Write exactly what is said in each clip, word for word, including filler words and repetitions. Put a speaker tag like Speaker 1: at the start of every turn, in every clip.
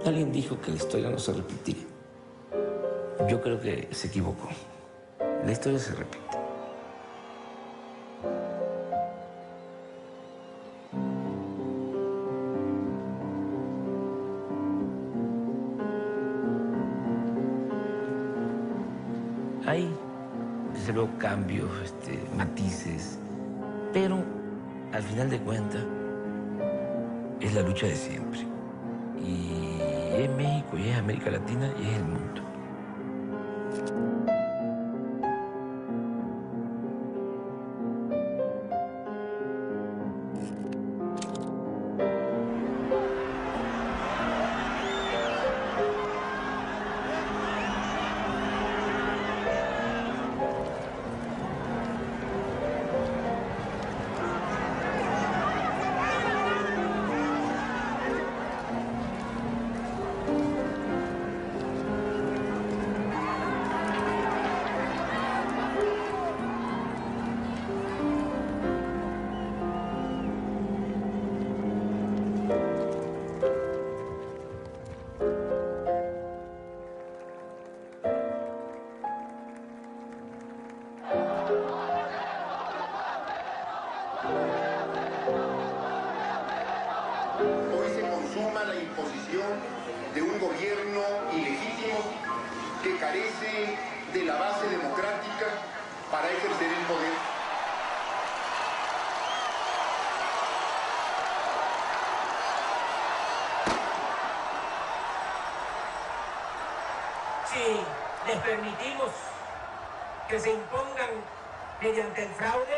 Speaker 1: Alguien dijo que la historia no se repetía. Yo creo que se equivocó. La historia se repite. Hay, desde luego, cambios, este, matices, pero al final de cuentas es la lucha de siempre. Y es México, y es América Latina, y es el mundo.
Speaker 2: Hoy se consuma la imposición de un gobierno ilegítimo que carece de la base democrática para ejercer el poder.
Speaker 3: Si les permitimos que se impongan mediante el fraude,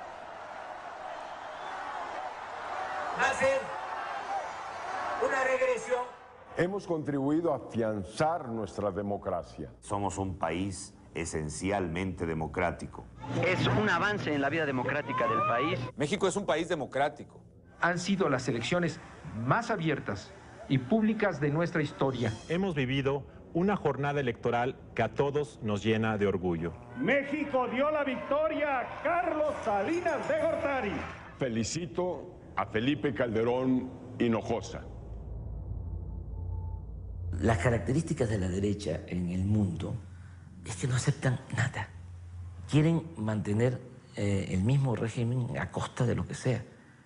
Speaker 3: va a ser una regresión.
Speaker 4: Hemos contribuido a afianzar nuestra democracia.
Speaker 5: Somos un país esencialmente democrático.
Speaker 6: Es un avance en la vida democrática del país.
Speaker 7: México es un país democrático.
Speaker 8: Han sido las elecciones más abiertas y públicas de nuestra historia.
Speaker 9: Hemos vivido una jornada electoral que a todos nos llena de orgullo.
Speaker 10: México dio la victoria a Carlos Salinas de Gortari.
Speaker 4: Felicito a Felipe Calderón Hinojosa.
Speaker 1: Las características de la derecha en el mundo es que no aceptan nada. Quieren mantener eh, el mismo régimen a costa de lo que sea.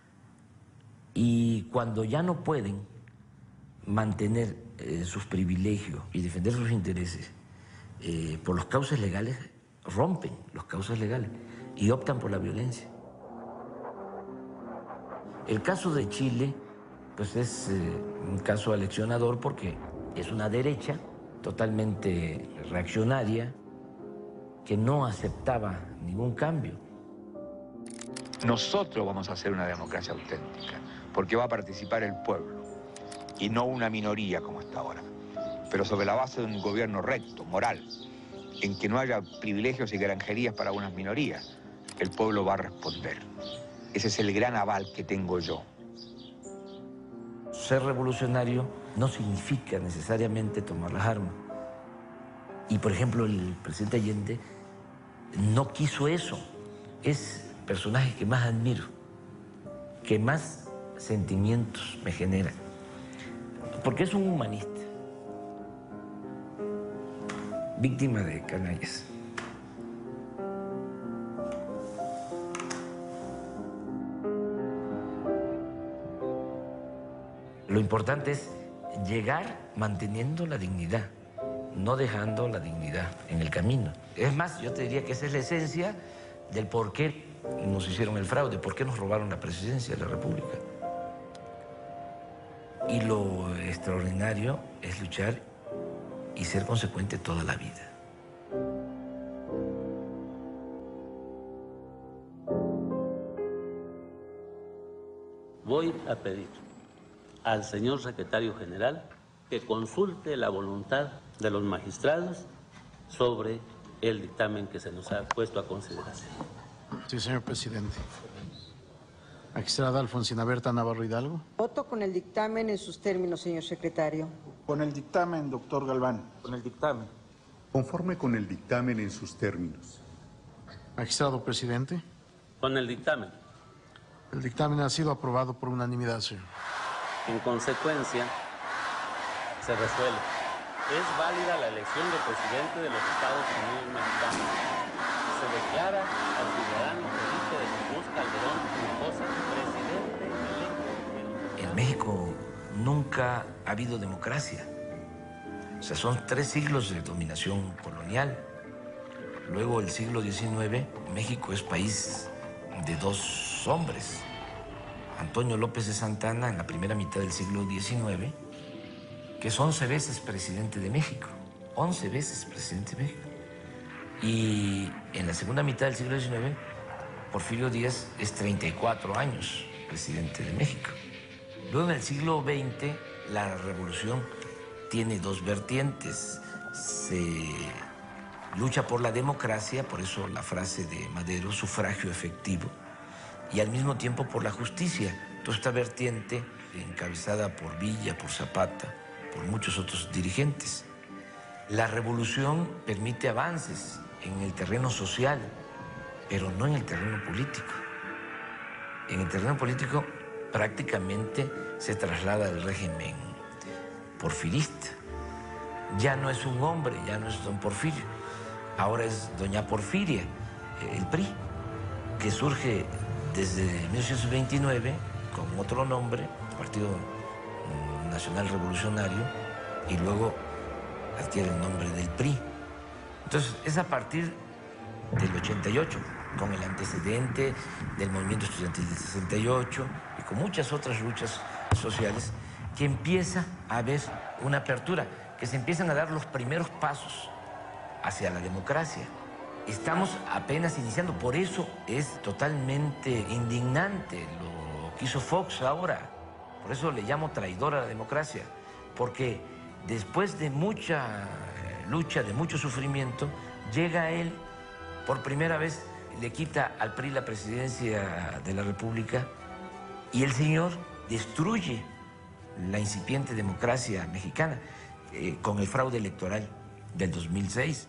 Speaker 1: Y cuando ya no pueden mantener eh, sus privilegios y defender sus intereses eh, por los cauces legales, rompen los cauces legales y optan por la violencia. El caso de Chile pues es eh, un caso aleccionador porque es una derecha totalmente reaccionaria que no aceptaba ningún cambio.
Speaker 11: Nosotros vamos a hacer una democracia auténtica, porque va a participar el pueblo y no una minoría como está ahora, pero sobre la base de un gobierno recto, moral, en que no haya privilegios y granjerías para unas minorías. El pueblo va a responder. Ese es el gran aval que tengo yo.
Speaker 1: Ser revolucionario no significa necesariamente tomar las armas. Y, por ejemplo, el presidente Allende no quiso eso. Es el personaje que más admiro, que más sentimientos me genera, porque es un humanista, víctima de canallas. Lo importante es llegar manteniendo la dignidad, no dejando la dignidad en el camino. Es más, yo te diría que esa es la esencia del por qué nos hicieron el fraude, por qué nos robaron la presidencia de la República. Y lo extraordinario es luchar y ser consecuente toda la vida.
Speaker 12: Voy a pedir al señor secretario general que consulte la voluntad de los magistrados sobre el dictamen que se nos ha puesto a consideración.
Speaker 13: Sí, señor presidente. Magistrada Alfonsina Berta Navarro Hidalgo.
Speaker 14: Voto con el dictamen en sus términos, señor secretario.
Speaker 15: Con el dictamen, doctor Galván.
Speaker 12: Con el dictamen.
Speaker 16: Conforme con el dictamen en sus términos.
Speaker 13: Magistrado presidente.
Speaker 12: Con el dictamen.
Speaker 13: El dictamen ha sido aprobado por unanimidad, señor.
Speaker 12: En consecuencia, se resuelve. Es válida la elección del presidente de los Estados Unidos mexicanos. Se declara al ciudadano Felipe de Jesús Calderón Hinojosa presidente electo.
Speaker 1: En México nunca ha habido democracia. O sea, son tres siglos de dominación colonial. Luego, el siglo diecinueve, México es país de dos hombres. Antonio López de Santana, en la primera mitad del siglo diecinueve, que es once veces presidente de México. once veces presidente de México. Y en la segunda mitad del siglo diecinueve, Porfirio Díaz es treinta y cuatro años presidente de México. Luego, en el siglo veinte, la revolución tiene dos vertientes. Se lucha por la democracia, por eso la frase de Madero, sufragio efectivo, y al mismo tiempo por la justicia. Toda esta vertiente, encabezada por Villa, por Zapata, por muchos otros dirigentes. La revolución permite avances en el terreno social, pero no en el terreno político. En el terreno político prácticamente se traslada el régimen porfirista. Ya no es un hombre, ya no es don Porfirio, ahora es doña Porfiria, el P R I, que surge desde mil novecientos veintinueve con otro nombre, Partido Nacional Revolucionario, y luego adquiere el nombre del P R I. Entonces, es a partir del ochenta y ocho, con el antecedente del movimiento estudiantil del sesenta y ocho y con muchas otras luchas sociales, que empieza a haber una apertura, que se empiezan a dar los primeros pasos hacia la democracia. Estamos apenas iniciando, por eso es totalmente indignante lo que hizo Fox ahora. Por eso le llamo traidor a la democracia, porque después de mucha lucha, de mucho sufrimiento, llega él, por primera vez le quita al P R I la presidencia de la República y el señor destruye la incipiente democracia mexicana eh, con el fraude electoral del dos mil seis.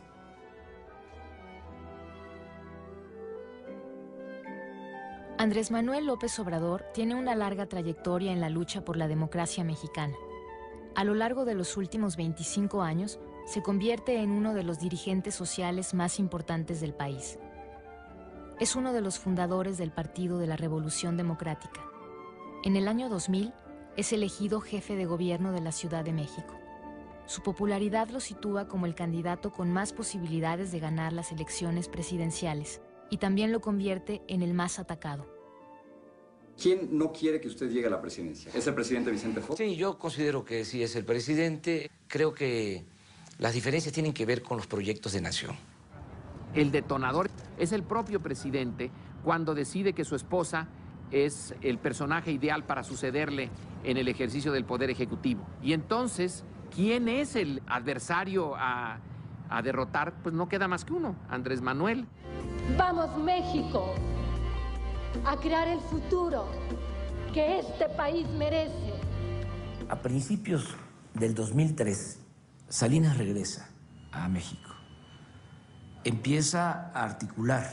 Speaker 17: Andrés Manuel López Obrador tiene una larga trayectoria en la lucha por la democracia mexicana. A lo largo de los últimos veinticinco años, se convierte en uno de los dirigentes sociales más importantes del país. Es uno de los fundadores del Partido de la Revolución Democrática. En el año dos mil, es elegido jefe de gobierno de la Ciudad de México. Su popularidad lo sitúa como el candidato con más posibilidades de ganar las elecciones presidenciales y también lo convierte en el más atacado.
Speaker 18: ¿Quién no quiere que usted llegue a la presidencia? ¿Es el presidente Vicente Fox?
Speaker 1: Sí, yo considero que sí es el presidente. Creo que las diferencias tienen que ver con los proyectos de nación.
Speaker 8: El detonador es el propio presidente cuando decide que su esposa es el personaje ideal para sucederle en el ejercicio del poder ejecutivo. Y entonces, ¿quién es el adversario a, a derrotar? Pues no queda más que uno, Andrés Manuel.
Speaker 19: Vamos, México, a crear el futuro que este país merece.
Speaker 1: A principios del dos mil tres, Salinas regresa a México. Empieza a articular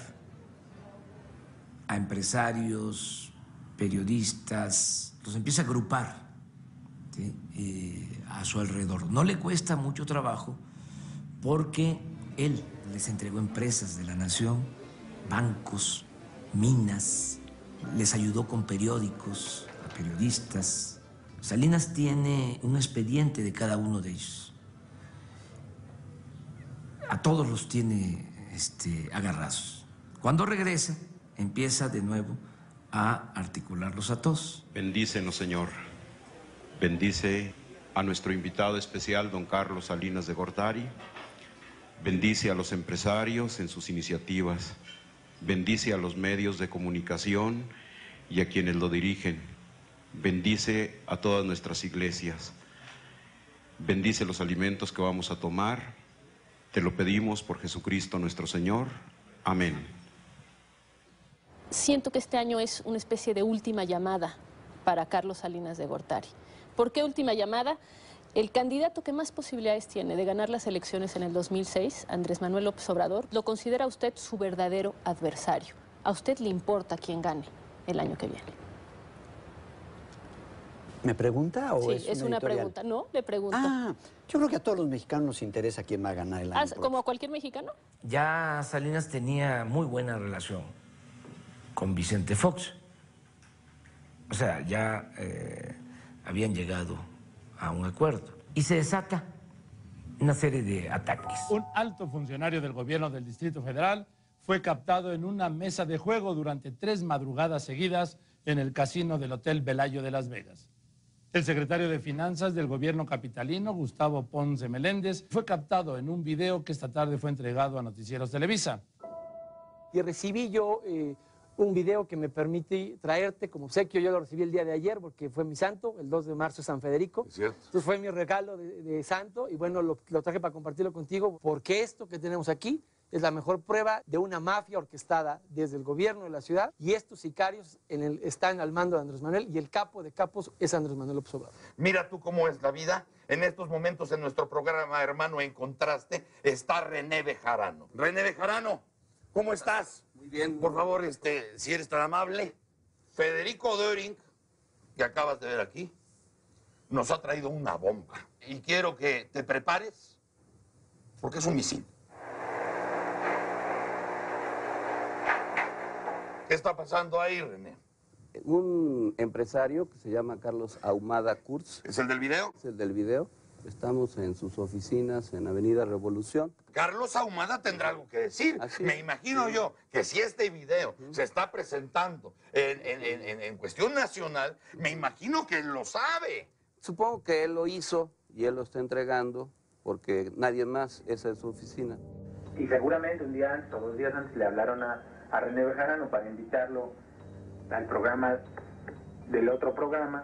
Speaker 1: a empresarios, periodistas, los empieza a agrupar, ¿sí? eh, a su alrededor. No le cuesta mucho trabajo porque él les entregó empresas de la nación, bancos, minas, les ayudó con periódicos, a periodistas. Salinas tiene un expediente de cada uno de ellos. A todos los tiene este, agarrados. Cuando regresa, empieza de nuevo a articularlos a todos.
Speaker 20: Bendícenos, Señor. Bendice a nuestro invitado especial, don Carlos Salinas de Gortari. Bendice a los empresarios en sus iniciativas. Bendice a los medios de comunicación y a quienes lo dirigen. Bendice a todas nuestras iglesias. Bendice los alimentos que vamos a tomar. Te lo pedimos por Jesucristo nuestro Señor. Amén.
Speaker 21: Siento que este año es una especie de última llamada para Carlos Salinas de Gortari. ¿Por qué última llamada? El candidato que más posibilidades tiene de ganar las elecciones en el dos mil seis, Andrés Manuel López Obrador, lo considera usted su verdadero adversario. ¿A usted le importa quién gane el año que viene?
Speaker 2: ¿Me pregunta o
Speaker 21: Sí,
Speaker 2: es,
Speaker 21: es
Speaker 2: una,
Speaker 21: una
Speaker 2: editorial?
Speaker 21: pregunta. No, le pregunto.
Speaker 2: Ah, yo creo que a todos los mexicanos nos interesa quién va a ganar el año
Speaker 21: Ah,
Speaker 2: próximo.
Speaker 21: ¿como a cualquier mexicano?
Speaker 1: Ya Salinas tenía muy buena relación con Vicente Fox. O sea, ya eh, habían llegado a un acuerdo. Y se desata una serie de ataques.
Speaker 10: Un alto funcionario del gobierno del Distrito Federal fue captado en una mesa de juego durante tres madrugadas seguidas en el casino del Hotel Velayo de Las Vegas. El secretario de Finanzas del gobierno capitalino, Gustavo Ponce Meléndez, fue captado en un video que esta tarde fue entregado a Noticieros Televisa.
Speaker 22: Y recibí yo eh, un video que me permite traerte como obsequio. Yo lo recibí el día de ayer porque fue mi santo, el dos de marzo es San Federico.
Speaker 5: Es cierto.
Speaker 22: Entonces fue mi regalo de, de santo y bueno, lo, lo traje para compartirlo contigo porque esto que tenemos aquí es la mejor prueba de una mafia orquestada desde el gobierno de la ciudad y estos sicarios en el, están al mando de Andrés Manuel y el capo de capos es Andrés Manuel López Obrador.
Speaker 23: Mira tú cómo es la vida. En estos momentos en nuestro programa, hermano, en contraste, está René Bejarano. René Bejarano, ¿cómo estás?
Speaker 24: Muy bien.
Speaker 23: Por favor, este, si eres tan amable, Federico Döring, que acabas de ver aquí, nos ha traído una bomba. Y quiero que te prepares, porque es un misil. ¿Qué está pasando ahí, René?
Speaker 24: Un empresario que se llama Carlos Ahumada Kurz.
Speaker 23: ¿Es el del video?
Speaker 24: Es el del video. Estamos en sus oficinas en Avenida Revolución.
Speaker 23: Carlos Ahumada tendrá algo que decir.
Speaker 24: Así
Speaker 23: Me
Speaker 24: es.
Speaker 23: imagino
Speaker 24: Sí.
Speaker 23: yo que si este video se está presentando en, en- en- en- en cuestión nacional, me imagino que él lo sabe.
Speaker 24: Supongo que él lo hizo y él lo está entregando porque nadie más, esa es su oficina.
Speaker 25: Y seguramente un día antes o dos días antes le hablaron a, a René Bejarano para invitarlo al programa del otro programa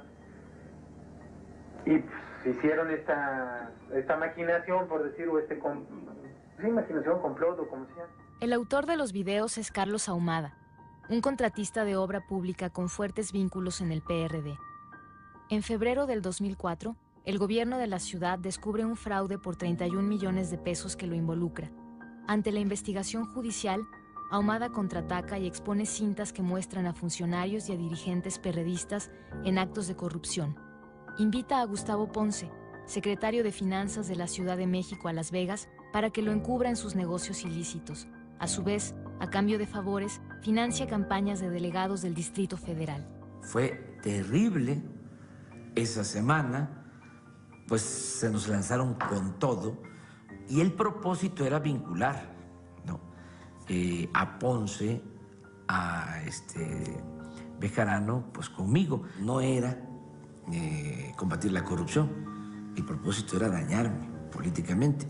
Speaker 25: y pues, hicieron esta, esta maquinación, por decir, o este com- sí, maquinación, complot o como sea.
Speaker 17: El autor de los videos es Carlos Ahumada, un contratista de obra pública con fuertes vínculos en el P R D. En febrero del dos mil cuatro, el gobierno de la ciudad descubre un fraude por treinta y un millones de pesos que lo involucra. Ante la investigación judicial, Ahumada contraataca y expone cintas que muestran a funcionarios y a dirigentes perredistas en actos de corrupción. Invita a Gustavo Ponce, secretario de Finanzas de la Ciudad de México, a Las Vegas para que lo encubra en sus negocios ilícitos. A su vez, a cambio de favores, financia campañas de delegados del Distrito Federal.
Speaker 1: Fue terrible esa semana, pues se nos lanzaron con todo y el propósito era vincular, ¿no? Eh, a Ponce, a este Bejarano, pues conmigo. No era eh, combatir la corrupción, el propósito era dañarme políticamente.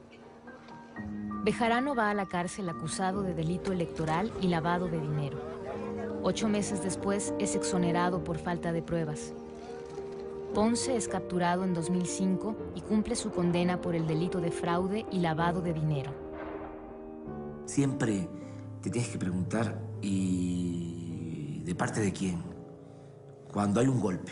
Speaker 17: Bejarano va a la cárcel acusado de delito electoral y lavado de dinero. Ocho meses después es exonerado por falta de pruebas. Ponce es capturado en dos mil cinco y cumple su condena por el delito de fraude y lavado de dinero.
Speaker 1: Siempre te tienes que preguntar, ¿y de parte de quién? Cuando hay un golpe,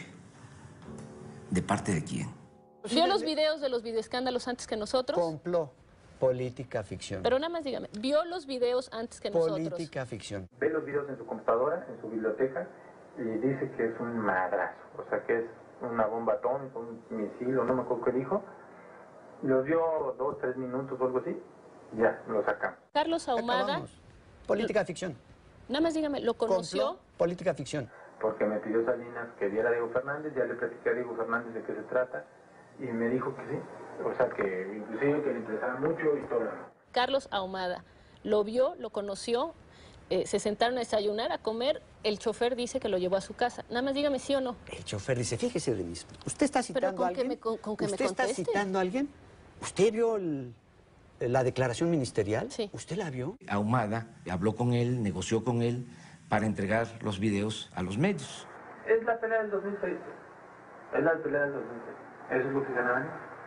Speaker 1: ¿de parte de quién?
Speaker 21: ¿Vio los videos de los videoescándalos antes que nosotros?
Speaker 2: Complot, política, ficción.
Speaker 21: Pero nada más dígame, ¿vio los videos antes que nosotros?
Speaker 2: Política, ficción.
Speaker 25: Ve los videos en su computadora, en su biblioteca, y dice que es un madrazo, o sea que es una bomba atómica, un misil, o no me acuerdo qué dijo. Los dio dos, tres minutos o algo así, ya, lo sacamos.
Speaker 21: Carlos Ahumada,
Speaker 2: Acabamos. Política, ficción.
Speaker 21: nada más dígame, ¿lo conoció?
Speaker 2: Complot, política, ficción.
Speaker 25: Porque me pidió Salinas que viera a Diego Fernández, ya le platiqué a Diego Fernández de qué se trata, y me dijo que sí, o sea que inclusive que le interesaba mucho y todo lo demás.
Speaker 21: Carlos Ahumada, ¿lo vio, lo conoció? Eh, se sentaron a desayunar, a comer, el chofer dice que lo llevó a su casa. Nada más dígame sí o no.
Speaker 2: El chofer dice, fíjese, Denise, ¿usted está citando
Speaker 21: Pero con
Speaker 2: a
Speaker 21: que
Speaker 2: alguien?
Speaker 21: me, con, con que me
Speaker 2: ¿Usted está
Speaker 21: conteste.
Speaker 2: citando a alguien? ¿Usted vio el- la declaración ministerial?
Speaker 21: Sí.
Speaker 2: ¿Usted la vio?
Speaker 1: Ahumada habló con él, negoció con él para entregar los videos a los medios.
Speaker 25: Es la pelea del dos mil seis, es la pelea del dos mil seis, eso es lo que ganaban.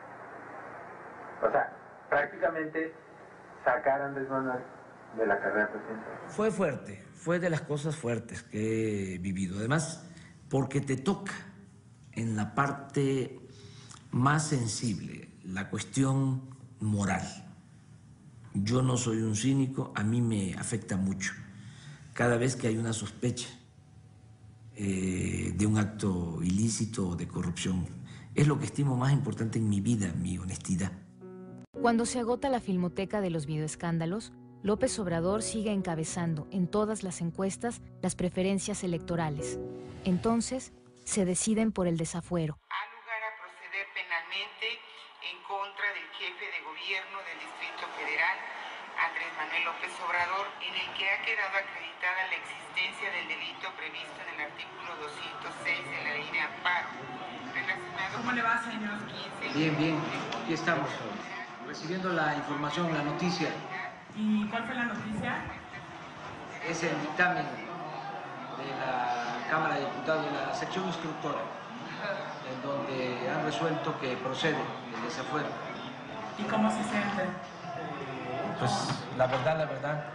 Speaker 25: O sea, prácticamente sacar a Andrés Manuel de la carrera presidencial.
Speaker 1: Fue fuerte, fue de las cosas fuertes que he vivido. Además, porque te toca en la parte más sensible, la cuestión moral. Yo no soy un cínico, a mí me afecta mucho. Cada vez que hay una sospecha eh, de un acto ilícito o de corrupción. Es lo que estimo más importante en mi vida, mi honestidad.
Speaker 17: Cuando se agota la filmoteca de los videoescándalos, López Obrador sigue encabezando en todas las encuestas las preferencias electorales. Entonces, se deciden por el desafuero.
Speaker 3: Ha lugar a proceder penalmente en contra del jefe de gobierno del Distrito Federal, Andrés Manuel López Obrador, en el que ha quedado acreditada la existencia del delito previsto en el artículo doscientos seis de la Ley de Amparo, relacionado ¿Cómo le va, señor? quince...
Speaker 4: Bien, bien, aquí estamos, recibiendo la información, la noticia.
Speaker 3: ¿Y cuál fue la noticia?
Speaker 4: Es el dictamen de la Cámara de Diputados de la sección instructora, en donde han resuelto que procede el desafuero.
Speaker 3: ¿Y cómo se siente?
Speaker 4: Pues la verdad, la verdad,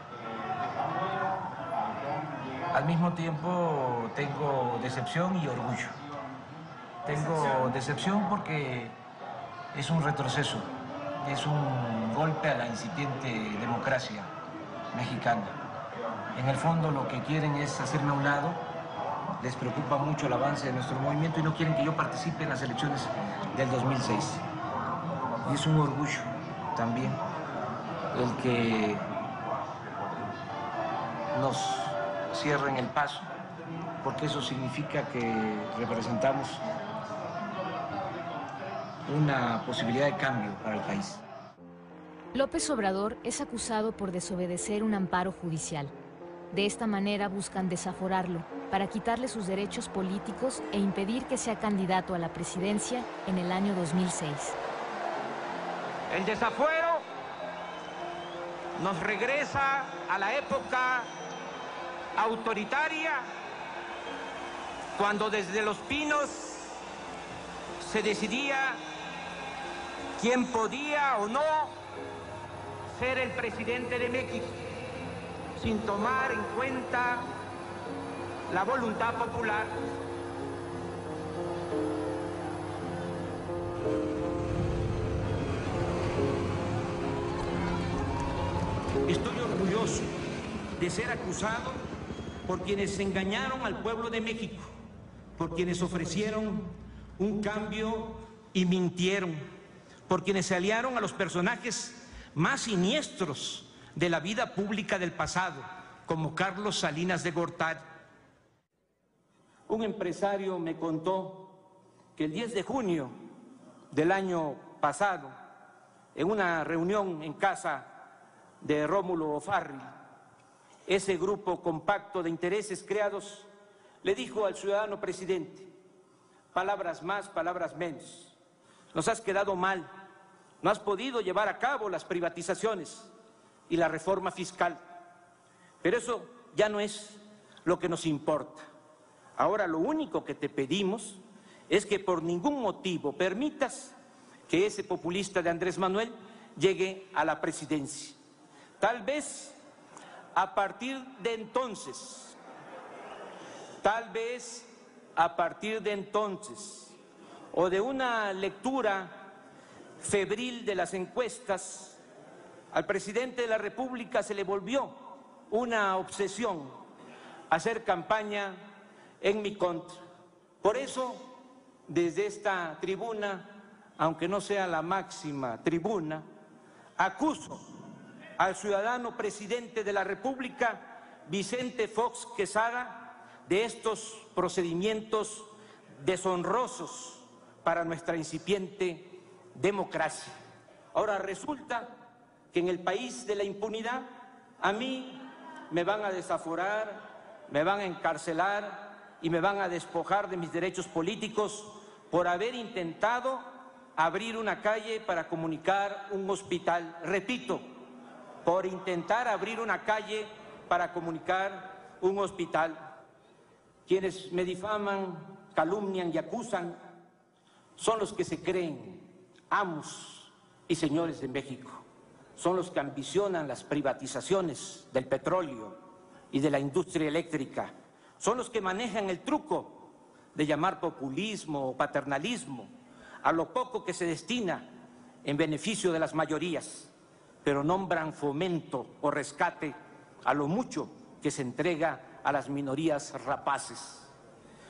Speaker 4: al mismo tiempo tengo decepción y orgullo. Tengo decepción porque es un retroceso, es un golpe a la incipiente democracia mexicana. En el fondo lo que quieren es hacerme a un lado, les preocupa mucho el avance de nuestro movimiento y no quieren que yo participe en las elecciones del dos mil seis. Y es un orgullo también el que nos cierren el paso, porque eso significa que representamos una posibilidad de cambio para el país.
Speaker 17: López Obrador es acusado por desobedecer un amparo judicial. De esta manera buscan desaforarlo para quitarle sus derechos políticos e impedir que sea candidato a la presidencia en el año dos mil seis.
Speaker 6: El desafuero nos regresa a la época autoritaria, cuando desde Los Pinos se decidía quién podía o no ser el presidente de México, sin tomar en cuenta la voluntad popular. Estoy orgulloso de ser acusado por quienes engañaron al pueblo de México, por quienes ofrecieron un cambio y mintieron, por quienes se aliaron a los personajes más siniestros de la vida pública del pasado, como Carlos Salinas de Gortari. Un empresario me contó que el diez de junio del año pasado, en una reunión en casa de Rómulo O'Farrill, ese grupo compacto de intereses creados le dijo al ciudadano presidente: palabras más, palabras menos, nos has quedado mal, no has podido llevar a cabo las privatizaciones y la reforma fiscal, pero eso ya no es lo que nos importa. Ahora lo único que te pedimos es que por ningún motivo permitas que ese populista de Andrés Manuel llegue a la presidencia. Tal vez a partir de entonces, tal vez a partir de entonces, o de una lectura febril de las encuestas, al presidente de la República se le volvió una obsesión hacer campaña en mi contra. Por eso, desde esta tribuna, aunque no sea la máxima tribuna, acuso al ciudadano presidente de la República, Vicente Fox Quesada, de estos procedimientos deshonrosos para nuestra incipiente democracia. Ahora resulta que en el país de la impunidad a mí me van a desaforar, me van a encarcelar y me van a despojar de mis derechos políticos por haber intentado abrir una calle para comunicar un hospital. Repito, por intentar abrir una calle para comunicar un hospital. Quienes me difaman, calumnian y acusan son los que se creen amos y señores de México. Son los que ambicionan las privatizaciones del petróleo y de la industria eléctrica. Son los que manejan el truco de llamar populismo o paternalismo a lo poco que se destina en beneficio de las mayorías, pero nombran fomento o rescate a lo mucho que se entrega a las minorías rapaces.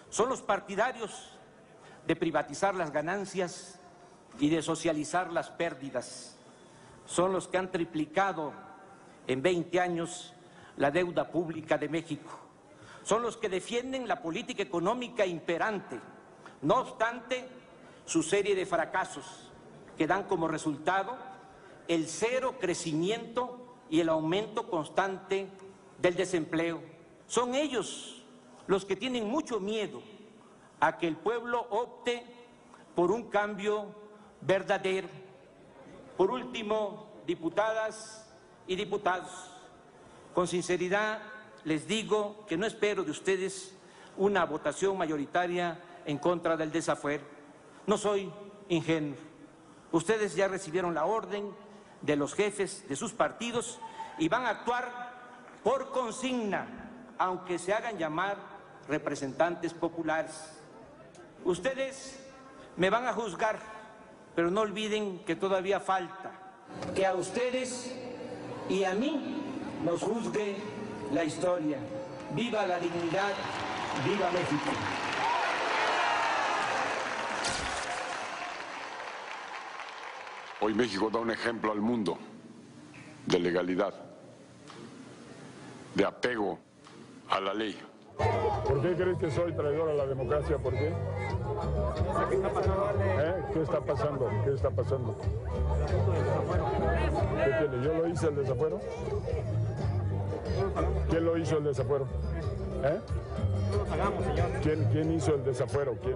Speaker 6: Son los partidarios de privatizar las ganancias y de socializar las pérdidas. Son los que han triplicado en veinte años la deuda pública de México. Son los que defienden la política económica imperante, no obstante su serie de fracasos que dan como resultado el cero crecimiento y el aumento constante del desempleo. Son ellos los que tienen mucho miedo a que el pueblo opte por un cambio verdadero. Por último, diputadas y diputados, con sinceridad les digo que no espero de ustedes una votación mayoritaria en contra del desafuero. No soy ingenuo. Ustedes ya recibieron la orden de los jefes de sus partidos y van a actuar por consigna, aunque se hagan llamar representantes populares. Ustedes me van a juzgar, pero no olviden que todavía falta que a ustedes y a mí nos juzgue la historia. ¡Viva la dignidad! ¡Viva México!
Speaker 7: Hoy México da un ejemplo al mundo de legalidad, de apego a la ley.
Speaker 9: ¿Por qué crees que soy traidor a la democracia? ¿Por qué? ¿Eh? ¿Qué está pasando? ¿Qué está pasando? ¿Qué tiene? ¿Yo lo hice el desafuero? ¿Quién lo hizo el desafuero? ¿Eh? ¿Quién, quién hizo el desafuero? ¿Quién?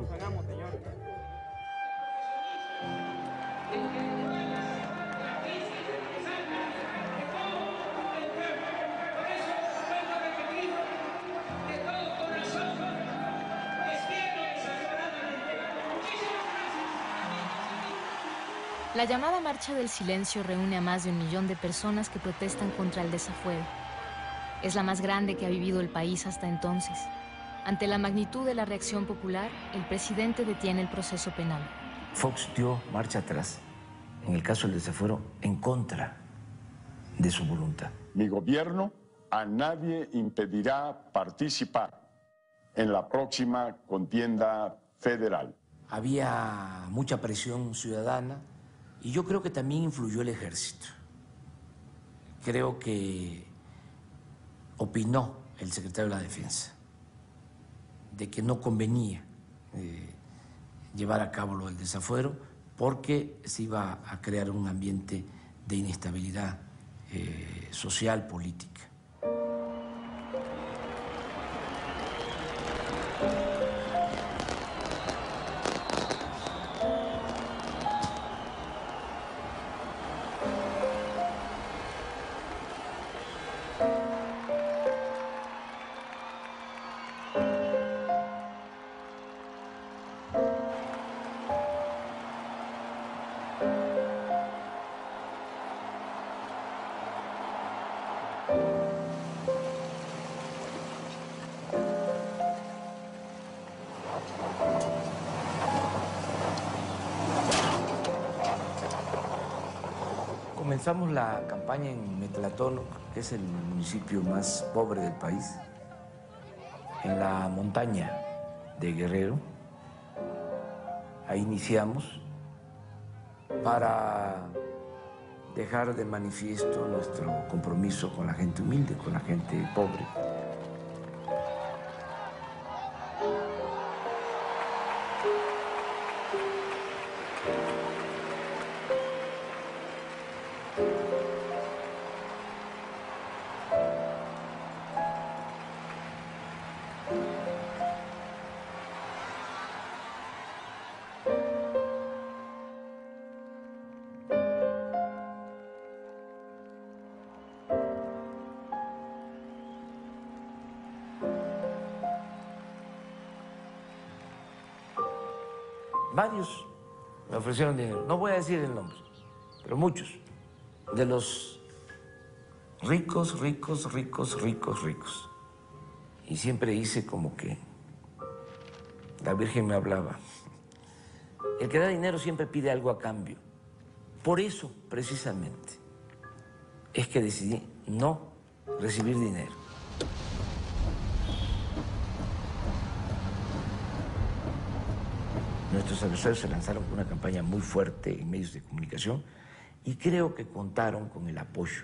Speaker 17: La llamada Marcha del Silencio reúne a más de un millón de personas que protestan contra el desafuero. Es la más grande que ha vivido el país hasta entonces. Ante la magnitud de la reacción popular, el presidente detiene el proceso penal.
Speaker 1: Fox dio marcha atrás, en el caso del desafuero, en contra de su voluntad.
Speaker 9: Mi gobierno a nadie impedirá participar en la próxima contienda federal.
Speaker 1: Había mucha presión ciudadana y yo creo que también influyó el ejército. Creo que opinó el secretario de la Defensa de que no convenía eh, llevar a cabo lo del desafuero porque se iba a crear un ambiente de inestabilidad eh, social, política. Comenzamos la campaña en Metlatón, que es el municipio más pobre del país, en la montaña de Guerrero. Ahí iniciamos para dejar de manifiesto nuestro compromiso con la gente humilde, con la gente pobre. Varios me ofrecieron dinero, no voy a decir el nombre, pero muchos, de los ricos, ricos, ricos, ricos, ricos. Y siempre hice como que la Virgen me hablaba. El que da dinero siempre pide algo a cambio. Por eso, precisamente, es que decidí no recibir dinero. Nuestros adversarios se lanzaron con una campaña muy fuerte en medios de comunicación y creo que contaron con el apoyo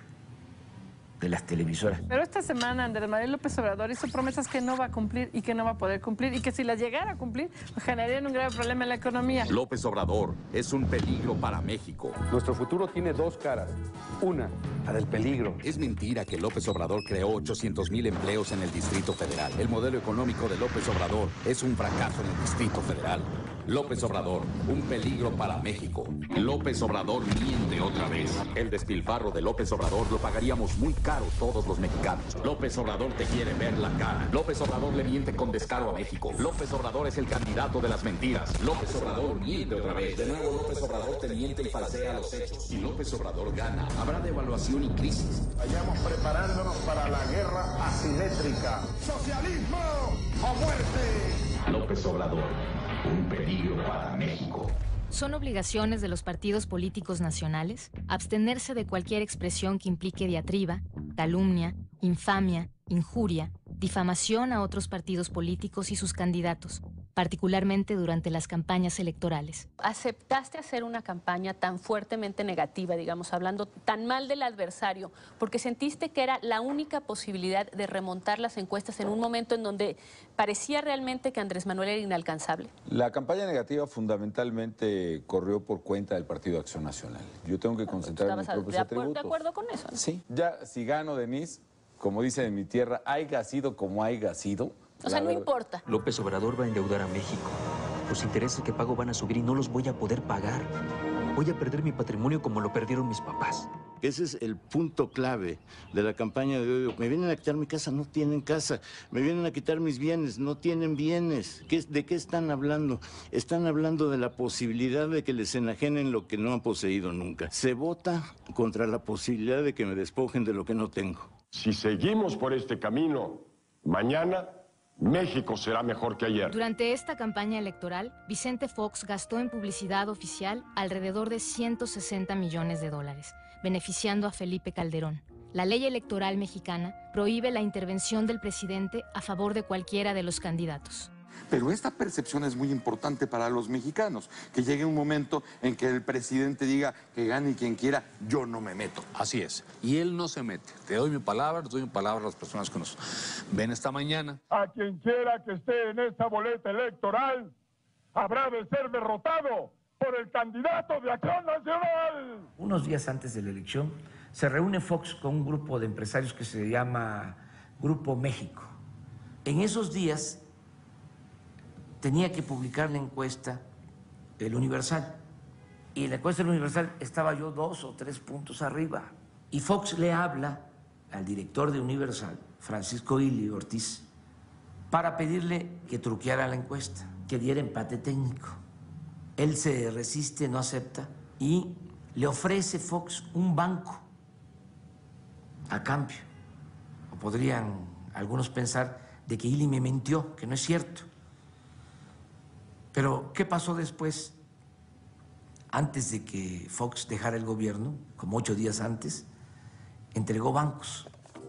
Speaker 1: de las televisoras.
Speaker 11: Pero esta semana Andrés Manuel López Obrador hizo promesas que no va a cumplir y que no va a poder cumplir y que si las llegara a cumplir generarían un grave problema en la economía.
Speaker 13: López Obrador es un peligro para México.
Speaker 14: Nuestro futuro tiene dos caras. Una, la del peligro.
Speaker 13: Es mentira que López Obrador creó ochocientos mil empleos en el Distrito Federal. El modelo económico de López Obrador es un fracaso en el Distrito Federal. López Obrador, un peligro para México. López Obrador miente otra vez. El despilfarro de López Obrador lo pagaríamos muy caro todos los mexicanos. López Obrador te quiere ver la cara. López Obrador le miente con descaro a México. López Obrador es el candidato de las mentiras. López Obrador miente otra vez. De nuevo López Obrador te miente y falsea los hechos. Si López Obrador gana, habrá devaluación y crisis.
Speaker 9: Vayamos preparándonos para la guerra asimétrica. ¡Socialismo o muerte!
Speaker 13: López Obrador, un peligro para México.
Speaker 17: Son obligaciones de los partidos políticos nacionales abstenerse de cualquier expresión que implique diatriba, calumnia, infamia, injuria, difamación a otros partidos políticos y sus candidatos, particularmente durante las campañas electorales.
Speaker 21: ¿Aceptaste hacer una campaña tan fuertemente negativa, digamos, hablando tan mal del adversario, porque sentiste que era la única posibilidad de remontar las encuestas en un momento en donde parecía realmente que Andrés Manuel era inalcanzable?
Speaker 15: La campaña negativa fundamentalmente corrió por cuenta del Partido Acción Nacional. Yo tengo que concentrar mis propios
Speaker 21: de
Speaker 15: atributos.
Speaker 21: ¿De acuerdo con eso? ¿No?
Speaker 15: Sí. Ya, si gano, Denise, como dicen en mi tierra, haiga sido como haiga sido.
Speaker 21: O sea, no importa.
Speaker 16: López Obrador va a endeudar a México. Los intereses que pago van a subir y no los voy a poder pagar. Voy a perder mi patrimonio como lo perdieron mis papás.
Speaker 26: Ese es el punto clave de la campaña de hoy. Me vienen a quitar mi casa, no tienen casa. Me vienen a quitar mis bienes, no tienen bienes. ¿Qué, ¿De qué están hablando? Están hablando de la posibilidad de que les enajenen lo que no han poseído nunca. Se vota contra la posibilidad de que me despojen de lo que no tengo.
Speaker 9: Si seguimos por este camino, mañana México será mejor que ayer.
Speaker 17: Durante esta campaña electoral, Vicente Fox gastó en publicidad oficial alrededor de ciento sesenta millones de dólares, beneficiando a Felipe Calderón. La ley electoral mexicana prohíbe la intervención del presidente a favor de cualquiera de los candidatos.
Speaker 27: Pero esta percepción es muy importante para los mexicanos, que llegue un momento en que el presidente diga que gane quien quiera, yo no me meto.
Speaker 28: Así es, y él no se mete. Te doy mi palabra, les doy mi palabra a las personas que nos ven esta mañana.
Speaker 9: A quien quiera que esté en esta boleta electoral, habrá de ser derrotado por el candidato de Acción Nacional.
Speaker 1: Unos días antes de la elección, se reúne Fox con un grupo de empresarios que se llama Grupo México. En esos días tenía que publicar la encuesta El Universal. Y en la encuesta del Universal estaba yo dos o tres puntos arriba. Y Fox le habla al director de Universal, Francisco Ili Ortiz, para pedirle que truqueara la encuesta, que diera empate técnico. Él se resiste, no acepta, y le ofrece Fox un banco a cambio. O podrían algunos pensar de que Ili me mintió, que no es cierto. Pero, ¿qué pasó después? Antes de que Fox dejara el gobierno, como ocho días antes, entregó bancos.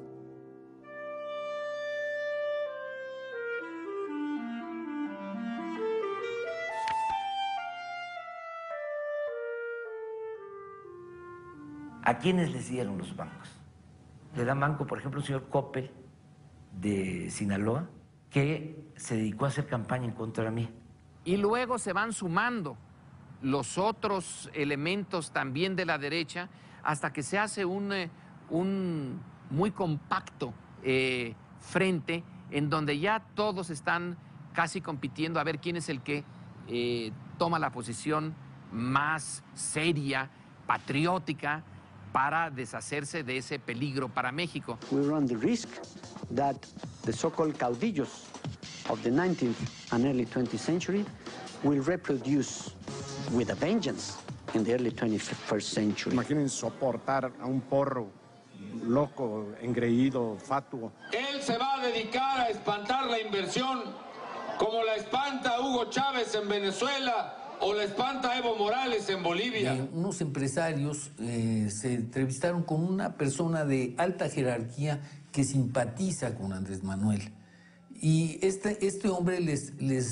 Speaker 1: ¿A quiénes les dieron los bancos? Le dan banco, por ejemplo, al señor Coppel de Sinaloa, que se dedicó a hacer campaña en contra de mí.
Speaker 8: Y luego se van sumando los otros elementos también de la derecha hasta que se hace un, eh, un muy compacto eh, frente en donde ya todos están casi compitiendo a ver quién es el que eh, toma la posición más seria, patriótica, para deshacerse de ese peligro para México.
Speaker 2: We run the risk that the so-called caudillos of the nineteenth and early twentieth century will reproduce with a vengeance in the early twenty-first century.
Speaker 29: Imaginen soportar a un porro loco, engreído, fatuo.
Speaker 30: Él se va a dedicar a espantar la inversión como la espanta Hugo Chávez en Venezuela o la espanta Evo Morales en Bolivia.
Speaker 31: Eh, unos empresarios eh, se entrevistaron con una persona de alta jerarquía que simpatiza con Andrés Manuel. Y este, este hombre les, les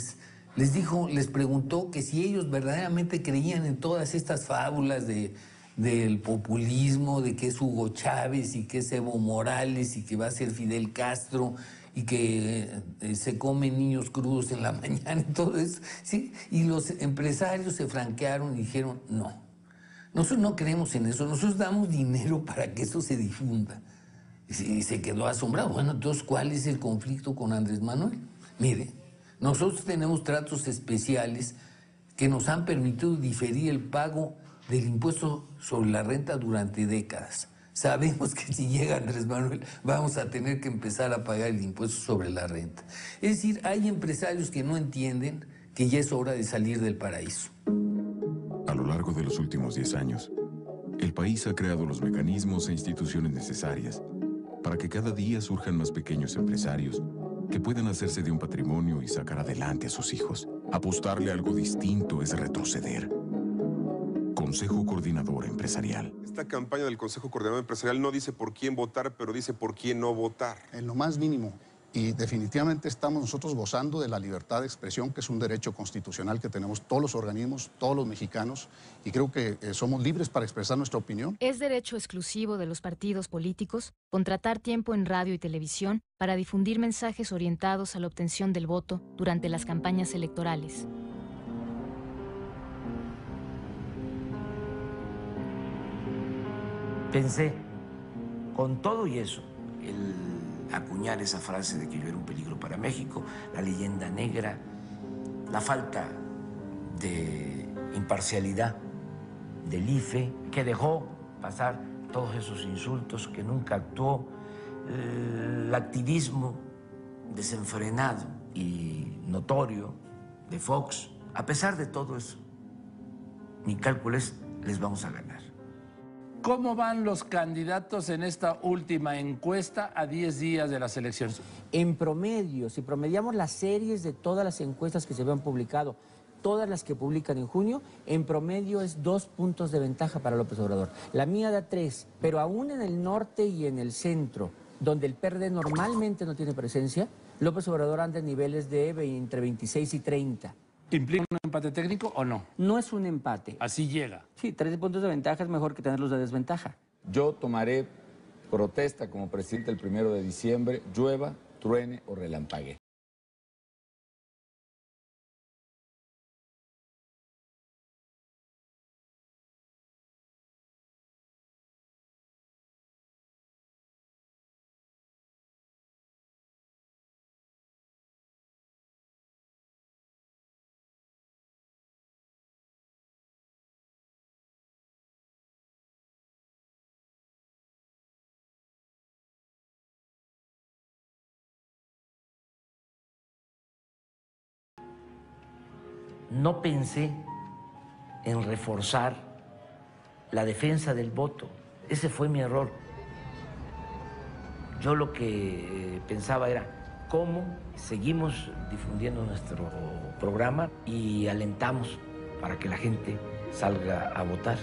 Speaker 31: Les dijo, les preguntó que si ellos verdaderamente creían en todas estas fábulas de, del populismo, de que es Hugo Chávez y que es Evo Morales y que va a ser Fidel Castro y que eh, se comen niños crudos en la mañana y todo eso, ¿sí? Y los empresarios se franquearon y dijeron, no, nosotros no creemos en eso, nosotros damos dinero para que eso se difunda. Y se quedó asombrado. Bueno, entonces, ¿cuál es el conflicto con Andrés Manuel? Mire, nosotros tenemos tratos especiales que nos han permitido diferir el pago del impuesto sobre la renta durante décadas. Sabemos que si llega Andrés Manuel vamos a tener que empezar a pagar el impuesto sobre la renta. Es decir, hay empresarios que no entienden que ya es hora de salir del paraíso.
Speaker 3: A lo largo de los últimos diez años, el país ha creado los mecanismos e instituciones necesarias para que cada día surjan más pequeños empresarios que puedan hacerse de un patrimonio y sacar adelante a sus hijos. Apostarle a algo distinto es retroceder. Consejo Coordinador Empresarial.
Speaker 5: Esta campaña del Consejo Coordinador Empresarial no dice por quién votar, pero dice por quién no votar.
Speaker 10: En lo más mínimo. Y definitivamente estamos nosotros gozando de la libertad de expresión, que es un derecho constitucional que tenemos todos los organismos, todos los mexicanos, y creo que eh, somos libres para expresar nuestra opinión.
Speaker 17: Es derecho exclusivo de los partidos políticos contratar tiempo en radio y televisión para difundir mensajes orientados a la obtención del voto durante las campañas electorales.
Speaker 1: Pensé, con todo y eso, el acuñar esa frase de que yo era un peligro para México, la leyenda negra, la falta de imparcialidad del I F E, que dejó pasar todos esos insultos, que nunca actuó, el activismo desenfrenado y notorio de Fox. A pesar de todo eso, mi cálculo es, les vamos a ganar.
Speaker 31: ¿Cómo van los candidatos en esta última encuesta a diez días de las elecciones?
Speaker 12: En promedio, si promediamos las series de todas las encuestas que se habían publicado, todas las que publican en junio, en promedio es dos puntos de ventaja para López Obrador. La mía da tres, pero aún en el norte y en el centro, donde el P R D normalmente no tiene presencia, López Obrador anda en niveles de entre veintiséis y treinta.
Speaker 31: ¿Implica un empate técnico o no?
Speaker 12: No es un empate.
Speaker 31: Así llega.
Speaker 12: Sí, tres puntos de ventaja es mejor que tenerlos de desventaja.
Speaker 15: Yo tomaré protesta como presidente el primero de diciembre, llueva, truene o relampague.
Speaker 1: No pensé en reforzar la defensa del voto. Ese fue mi error. Yo lo que pensaba era cómo seguimos difundiendo nuestro programa y alentamos para que la gente salga a votar.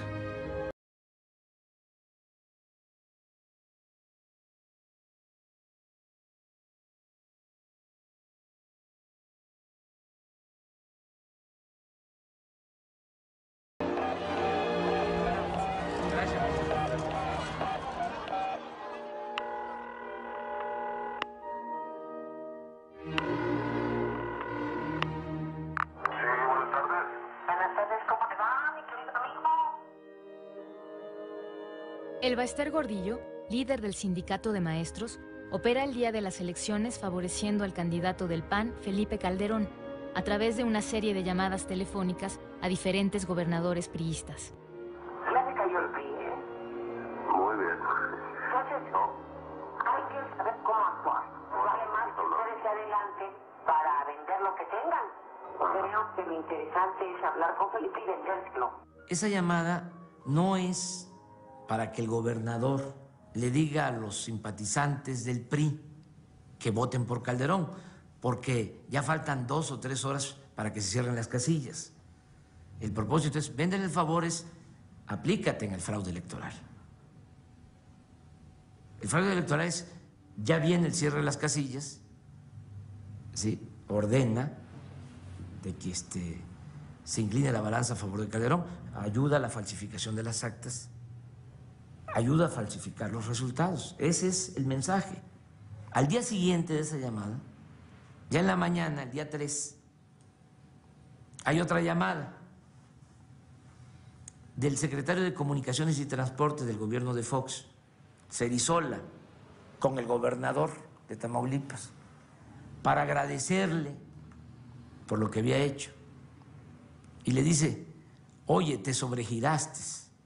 Speaker 17: El Baester Gordillo, líder del sindicato de maestros, opera el día de las elecciones favoreciendo al candidato del P A N, Felipe Calderón, a través de una serie de llamadas telefónicas a diferentes gobernadores priistas.
Speaker 18: Ya me cayó el P R I, ¿eh? Muy bien. Entonces, hay que saber cómo actuar. Además, ustedes se adelanten para vender lo que tengan. Creo que lo interesante es hablar con Felipe y vendérselo.
Speaker 1: Esa llamada no es para que el gobernador le diga a los simpatizantes del P R I que voten por Calderón, porque ya faltan dos o tres horas para que se cierren las casillas. El propósito es, véndele favores, aplícate en el fraude electoral. El fraude electoral es, ya viene el cierre de las casillas, ¿sí? Ordena de que este, se incline la balanza a favor de Calderón, ayuda a la falsificación de las actas, ayuda a falsificar los resultados. Ese es el mensaje. Al día siguiente de esa llamada, ya en la mañana, el día tres, hay otra llamada del secretario de Comunicaciones y Transportes del gobierno de Fox, Cerizola, con el gobernador de Tamaulipas, para agradecerle por lo que había hecho. Y le dice, oye, te sobregiraste.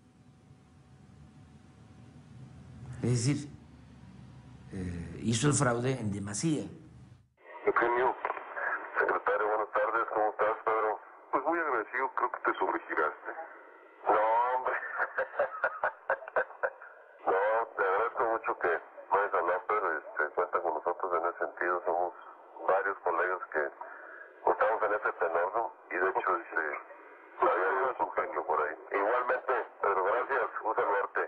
Speaker 1: Es decir, eh, hizo el fraude en demasía.
Speaker 4: Eugenio, secretario, buenas tardes, ¿cómo estás, Pedro? Pues muy agradecido, creo que te sobregiraste. No, hombre. No, te agradezco mucho que vayas a hablar, pero este, cuenta con nosotros en ese sentido. Somos varios colegas que estamos en ese tenor, ¿no? Y de hecho, este, había un genio por ahí. Igualmente, Pedro, gracias, gusto verte.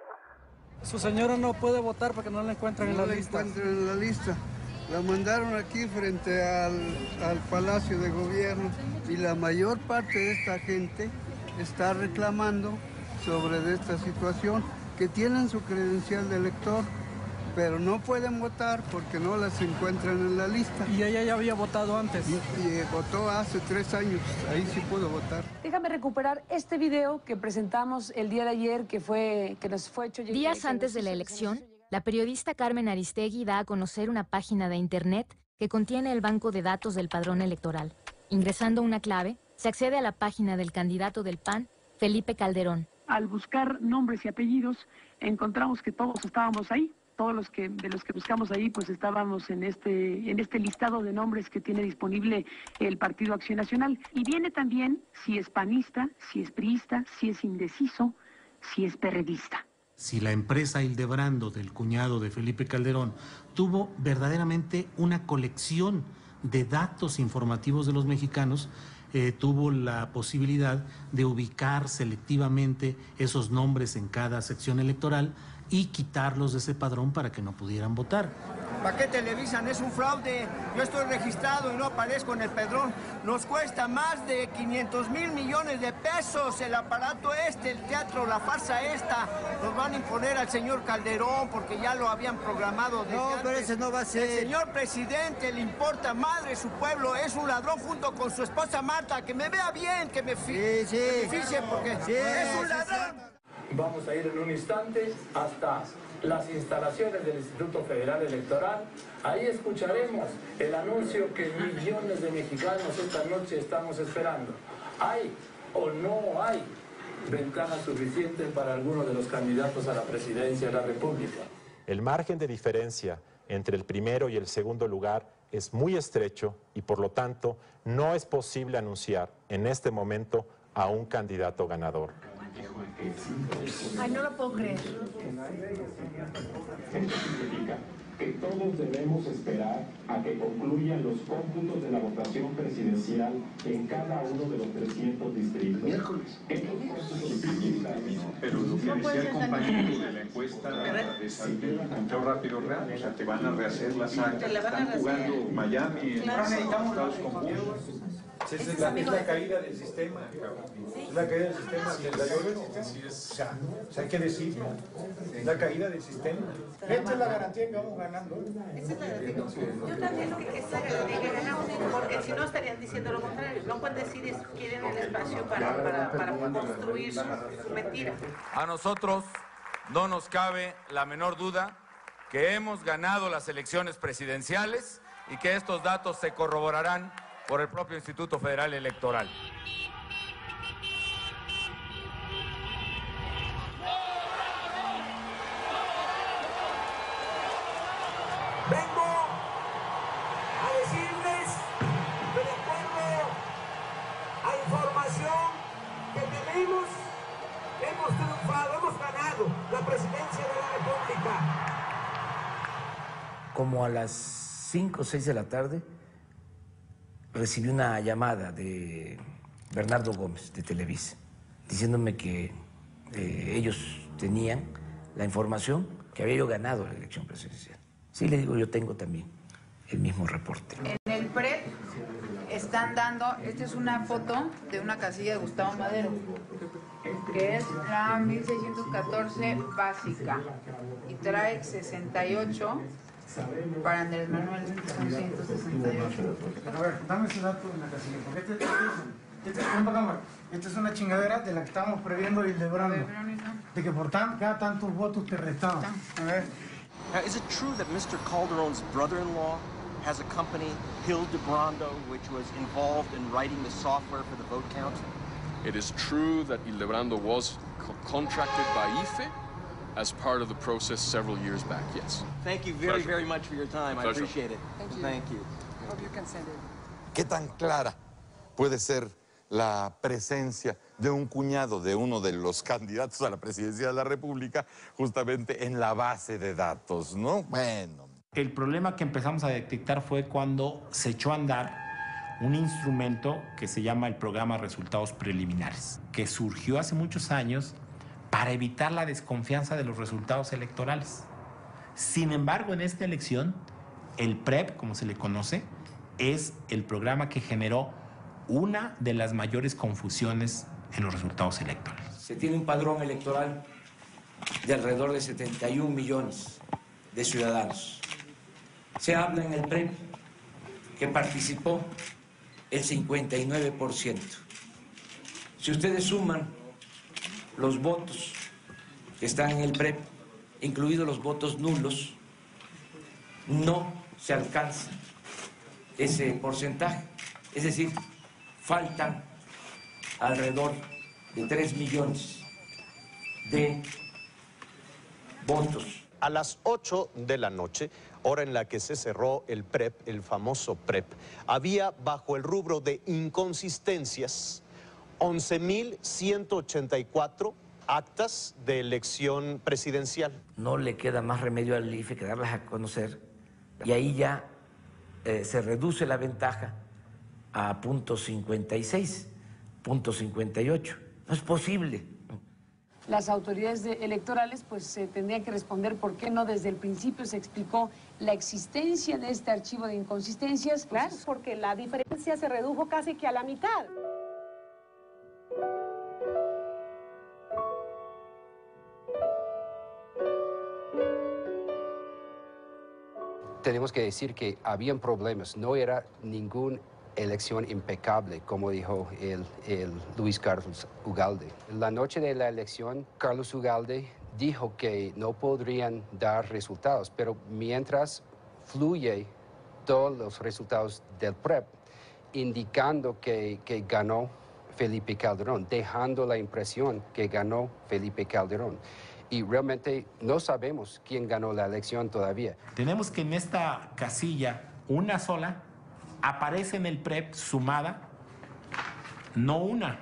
Speaker 6: Su señora no puede votar porque no la encuentran
Speaker 7: no
Speaker 6: en la,
Speaker 7: la
Speaker 6: lista.
Speaker 7: encuentran en la lista. La mandaron aquí frente al, al Palacio de Gobierno y la mayor parte de esta gente está reclamando sobre esta situación, que tienen su credencial de elector, pero no pueden votar porque no las encuentran en la lista.
Speaker 6: Y ella ya había votado antes.
Speaker 7: Y, y votó hace tres años, ahí sí pudo votar.
Speaker 11: Déjame recuperar este video que presentamos el día de ayer, que fue que nos fue hecho...
Speaker 17: Días antes de la elección, la periodista Carmen Aristegui da a conocer una página de internet que contiene el banco de datos del padrón electoral. Ingresando una clave, se accede a la página del candidato del P A N, Felipe Calderón.
Speaker 11: Al buscar nombres y apellidos, encontramos que todos estábamos ahí. Todos los que de los que buscamos ahí, pues estábamos en este en este listado de nombres que tiene disponible el Partido Acción Nacional. Y viene también si es panista, si es priista, si es indeciso, si es perredista.
Speaker 14: Si la empresa Hildebrando, del cuñado de Felipe Calderón, tuvo verdaderamente una colección de datos informativos de los mexicanos, eh, tuvo la posibilidad de ubicar selectivamente esos nombres en cada sección electoral y quitarlos de ese padrón para que no pudieran votar.
Speaker 19: ¿Para qué televisan? Es un fraude. Yo estoy registrado y no aparezco en el padrón. Nos cuesta más de quinientos mil millones de pesos el aparato este, el teatro, la farsa esta. Nos van a imponer al señor Calderón porque ya lo habían programado desde No, antes. pero ese no va a ser. El señor presidente le importa madre su pueblo. Es un ladrón junto con su esposa Marta. Que me vea bien, que me, fi sí, sí. que me fiche porque sí, es un sí, ladrón. Sí.
Speaker 20: Vamos a ir en un instante hasta las instalaciones del Instituto Federal Electoral. Ahí escucharemos el anuncio que millones de mexicanos esta noche estamos esperando. ¿Hay o no hay ventana suficiente para alguno de los candidatos a la presidencia de la República?
Speaker 22: El margen de diferencia entre el primero y el segundo lugar es muy estrecho y por lo tanto no es posible anunciar en este momento a un candidato ganador.
Speaker 11: Ay, no lo puedo creer.
Speaker 23: Esto significa que todos debemos esperar a que concluyan los cómputos de la votación presidencial en cada uno de los trescientos distritos. Miércoles.
Speaker 24: Pero lo que decía el compañero de la encuesta de conteo rápido real, o sea, te van a rehacer las actas, están jugando Miami,
Speaker 11: Claro.
Speaker 24: Estados Unidos. Es la, es la caída del sistema, es la caída del sistema. O sea, o sea, hay que decirlo, es la caída del sistema. Esta es la garantía que vamos ganando.
Speaker 11: Esa es la garantía. Yo también lo que quiero es la garantía que ganamos, porque si no estarían diciendo lo contrario. No pueden decir eso, quieren el espacio para, para, para construir su, su mentira.
Speaker 25: A nosotros no nos cabe la menor duda que hemos ganado las elecciones presidenciales y que estos datos se corroborarán por el propio Instituto Federal Electoral.
Speaker 11: Vengo a decirles que de acuerdo a información que tenemos, hemos triunfado, hemos ganado la presidencia de la República.
Speaker 1: Como a las cinco o seis de la tarde, recibí una llamada de Bernardo Gómez, de Televisa, diciéndome que eh, ellos tenían la información que había yo ganado la elección presidencial. Sí, le digo, yo tengo también el mismo reporte.
Speaker 11: En el P R E P está
Speaker 2: están dando, esta es una foto de una casilla de Gustavo Madero, que es la mil seiscientos catorce básica y trae sesenta y ocho para Andrés Manuel, son ciento sesenta y ocho.
Speaker 24: A ver, dame ese dato en la casilla, porque este, este, este, este, esta es una chingadera de la que estábamos previendo y celebrando, de que por tan, cada tantos votos te restaban. A ver.
Speaker 8: Now, is it true that Mister Calderon's brother-in-law has a company, Hill de Brando, which was involved in writing the software for the vote count?
Speaker 9: It is true that Hildebrando was co contracted by I F E as part of the process several years back, yes.
Speaker 8: Thank you very,
Speaker 9: Pleasure.
Speaker 8: very much for your time. I
Speaker 9: Pleasure.
Speaker 8: appreciate it.
Speaker 2: Thank you.
Speaker 8: Thank you.
Speaker 2: Hope you can send it.
Speaker 13: ¿Qué tan clara puede ser la presencia de un cuñado de uno de los candidatos a la presidencia de la República justamente en la base de datos, ¿no? Bueno.
Speaker 12: El problema que empezamos a detectar fue cuando se echó a andar un instrumento que se llama el programa Resultados Preliminares, que surgió hace muchos años para evitar la desconfianza de los resultados electorales. Sin embargo, en esta elección, el P R E P, como se le conoce, es el programa que generó una de las mayores confusiones en los resultados electorales.
Speaker 1: Se tiene un padrón electoral de alrededor de setenta y un millones de ciudadanos. Se habla en el P R E P que participó el cincuenta y nueve por ciento. Si ustedes suman los votos que están en el P R E P, incluidos los votos nulos, no se alcanza ese porcentaje. Es decir, faltan alrededor de tres millones de votos.
Speaker 16: A las ocho de la noche, hora en la que se cerró el P R E P, el famoso P R E P, había bajo el rubro de inconsistencias once mil ciento ochenta y cuatro actas de elección presidencial.
Speaker 1: No le queda más remedio al I F E que darlas a conocer y ahí ya eh, se reduce la ventaja a punto cincuenta y seis, punto cincuenta y ocho. No es posible.
Speaker 11: Las autoridades de electorales pues eh, tendrían que responder por qué no desde el principio se explicó la existencia de este archivo de inconsistencias.
Speaker 21: Claro, porque la diferencia se redujo casi que a la mitad.
Speaker 26: Tenemos que decir que habían problemas, no era ninguna elección impecable, como dijo el, el Luis Carlos Ugalde. La noche de la elección, Carlos Ugalde dijo que no podrían dar resultados, pero mientras fluye todos los resultados del P R E P, indicando que, que ganó Felipe Calderón, dejando la impresión que ganó Felipe Calderón. Y realmente no sabemos quién ganó la elección todavía.
Speaker 12: Tenemos que en esta casilla, una sola, aparece en el P R E P sumada, no una,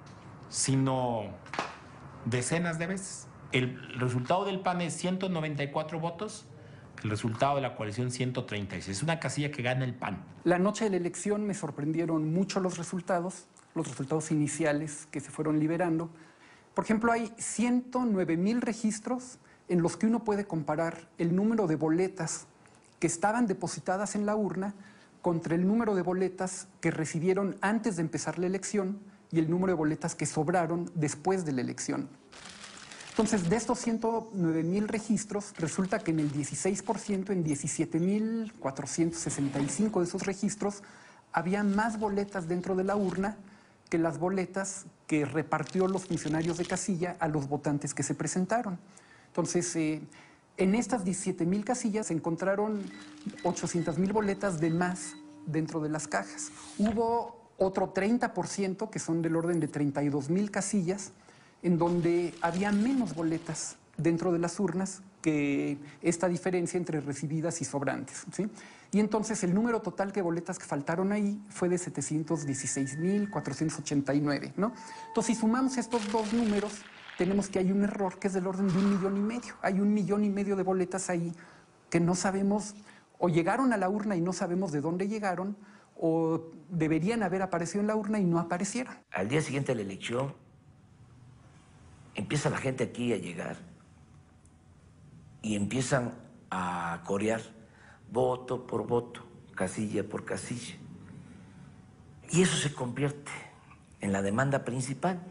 Speaker 12: sino decenas de veces. El resultado del P A N es ciento noventa y cuatro votos, el resultado de la coalición ciento treinta y seis. Es una casilla que gana el P A N.
Speaker 27: La noche de la elección me sorprendieron mucho los resultados, los resultados iniciales que se fueron liberando. Por ejemplo, hay ciento nueve mil registros en los que uno puede comparar el número de boletas que estaban depositadas en la urna contra el número de boletas que recibieron antes de empezar la elección y el número de boletas que sobraron después de la elección. Entonces, de estos ciento nueve mil registros, resulta que en el dieciséis por ciento, en diecisiete mil cuatrocientos sesenta y cinco de esos registros, había más boletas dentro de la urna que las boletas que repartió los funcionarios de casilla a los votantes que se presentaron. Entonces, eh, en estas diecisiete mil casillas se encontraron ochocientas mil boletas de más dentro de las cajas. Hubo otro treinta por ciento, que son del orden de treinta y dos mil casillas, en donde había menos boletas dentro de las urnas que esta diferencia entre recibidas y sobrantes, ¿sí? Y entonces el número total de boletas que faltaron ahí fue de setecientos dieciséis mil cuatrocientos ochenta y nueve, ¿no? Entonces, si sumamos estos dos números, tenemos que hay un error que es del orden de un millón y medio. Hay un millón y medio de boletas ahí que no sabemos, o llegaron a la urna y no sabemos de dónde llegaron, o deberían haber aparecido en la urna y no aparecieron.
Speaker 1: Al día siguiente de la elección, empieza la gente aquí a llegar y empiezan a corear voto por voto, casilla por casilla. Y eso se convierte en la demanda principal.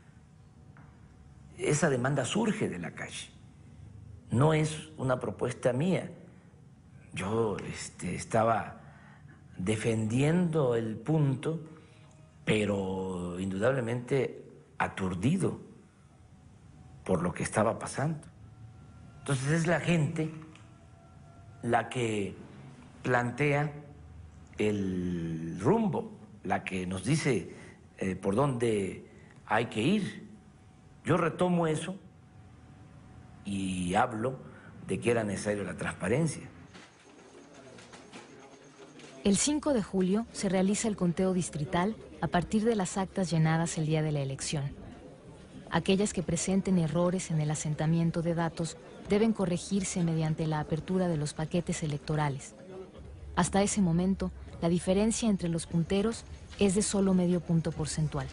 Speaker 1: Esa demanda surge de la calle, no es una propuesta mía. Yo este, estaba defendiendo el punto, pero indudablemente aturdido por lo que estaba pasando. Entonces es la gente la que plantea el rumbo, la que nos dice eh, por dónde hay que ir. Yo retomo eso y hablo de que era necesaria la transparencia.
Speaker 17: El cinco de julio se realiza el conteo distrital a partir de las actas llenadas el día de la elección. Aquellas que presenten errores en el asentamiento de datos deben corregirse mediante la apertura de los paquetes electorales. Hasta ese momento, la diferencia entre los punteros es de solo medio punto porcentual.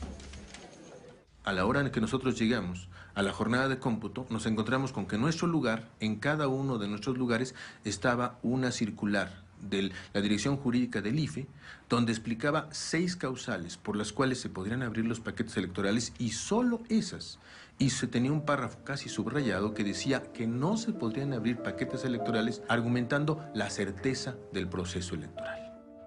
Speaker 3: A la hora en que nosotros llegamos a la jornada de cómputo, nos encontramos con que en nuestro lugar, en cada uno de nuestros lugares, estaba una circular de la Dirección Jurídica del I F E, donde explicaba seis causales por las cuales se podrían abrir los paquetes electorales y solo esas. Y se tenía un párrafo casi subrayado que decía que no se podrían abrir paquetes electorales argumentando la certeza del proceso electoral.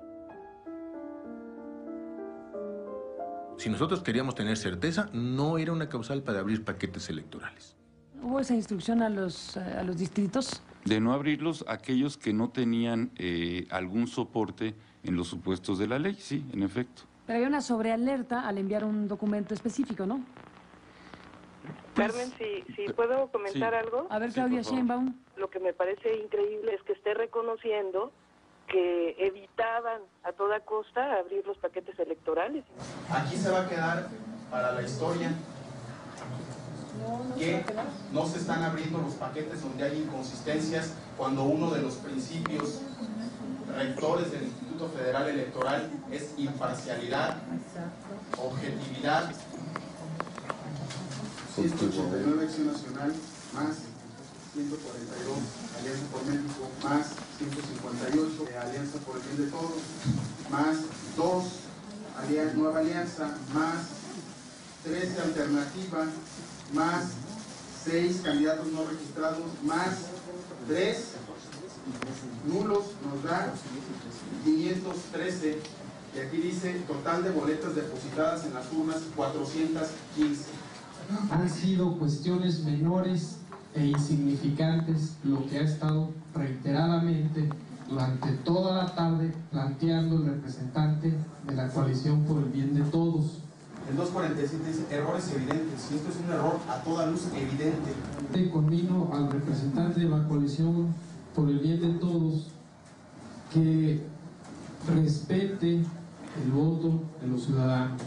Speaker 3: Si nosotros queríamos tener certeza, no era una causal para abrir paquetes electorales.
Speaker 11: ¿Hubo esa instrucción a los, a los distritos?
Speaker 4: De no abrirlos aquellos que no tenían eh, algún soporte en los supuestos de la ley, sí, en efecto.
Speaker 11: Pero había una sobrealerta al enviar un documento específico, ¿no?
Speaker 5: Carmen, si, si puedo comentar
Speaker 4: sí.
Speaker 5: algo.
Speaker 11: A ver, Claudia
Speaker 4: sí,
Speaker 11: Sheinbaum.
Speaker 5: Lo que me parece increíble es que esté reconociendo que evitaban a toda costa abrir los paquetes electorales.
Speaker 6: Aquí se va a quedar para la historia
Speaker 5: no, no
Speaker 6: que se no se están abriendo los paquetes donde hay inconsistencias cuando uno de los principios rectores del Instituto Federal Electoral es imparcialidad, objetividad. ciento ochenta y nueve Acción Nacional más ciento cuarenta y dos Alianza por México más ciento cincuenta y ocho de Alianza por el Bien de Todos más dos alianza, Nueva Alianza más trece Alternativa más seis candidatos no registrados más tres nulos nos da quinientos trece y aquí dice total de boletas depositadas en las urnas cuatrocientas quince.
Speaker 10: Han sido cuestiones menores e insignificantes lo que ha estado reiteradamente durante toda la tarde planteando el representante de la Coalición por el Bien de Todos.
Speaker 6: El doscientos cuarenta y siete dice errores evidentes, y esto es un error a toda luz evidente.
Speaker 10: Conmino al representante de la Coalición por el Bien de Todos que respete el voto de los ciudadanos.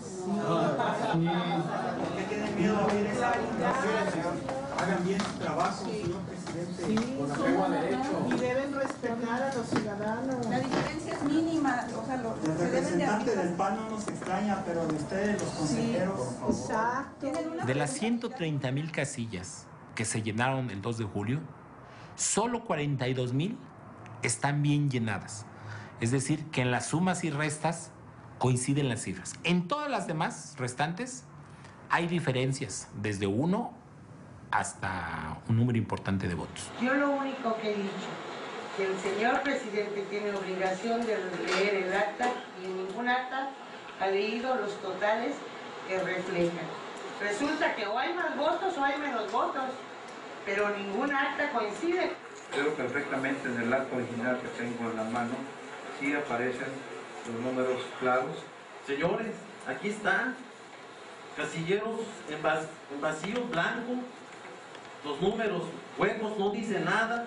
Speaker 24: ¿Por qué tienen miedo a abrir esa votación? Hagan bien su trabajo, sí. Señor presidente, sí, con apego a derecho.
Speaker 21: Y deben respetar a los ciudadanos. La diferencia es mínima. O sea, lo,
Speaker 24: el representante del P A N no nos extraña, pero de ustedes, los consejeros, sí, por favor.
Speaker 21: Exacto.
Speaker 15: De las ciento treinta mil casillas que se llenaron el dos de julio, solo cuarenta y dos mil están bien llenadas. Es decir, que en las sumas y restas coinciden las cifras. En todas las demás restantes hay diferencias, desde uno hasta un número importante de votos.
Speaker 18: Yo lo único que he dicho, que el señor presidente tiene obligación de leer el acta y en ningún acta ha leído los totales que reflejan. Resulta que o hay más votos o hay menos votos, pero ningún acta coincide.
Speaker 28: Creo perfectamente en el acta original que tengo en la mano, sí aparecen los números claros.
Speaker 29: Señores, aquí están casilleros en, va en vacío blanco, los números huecos, no dice nada.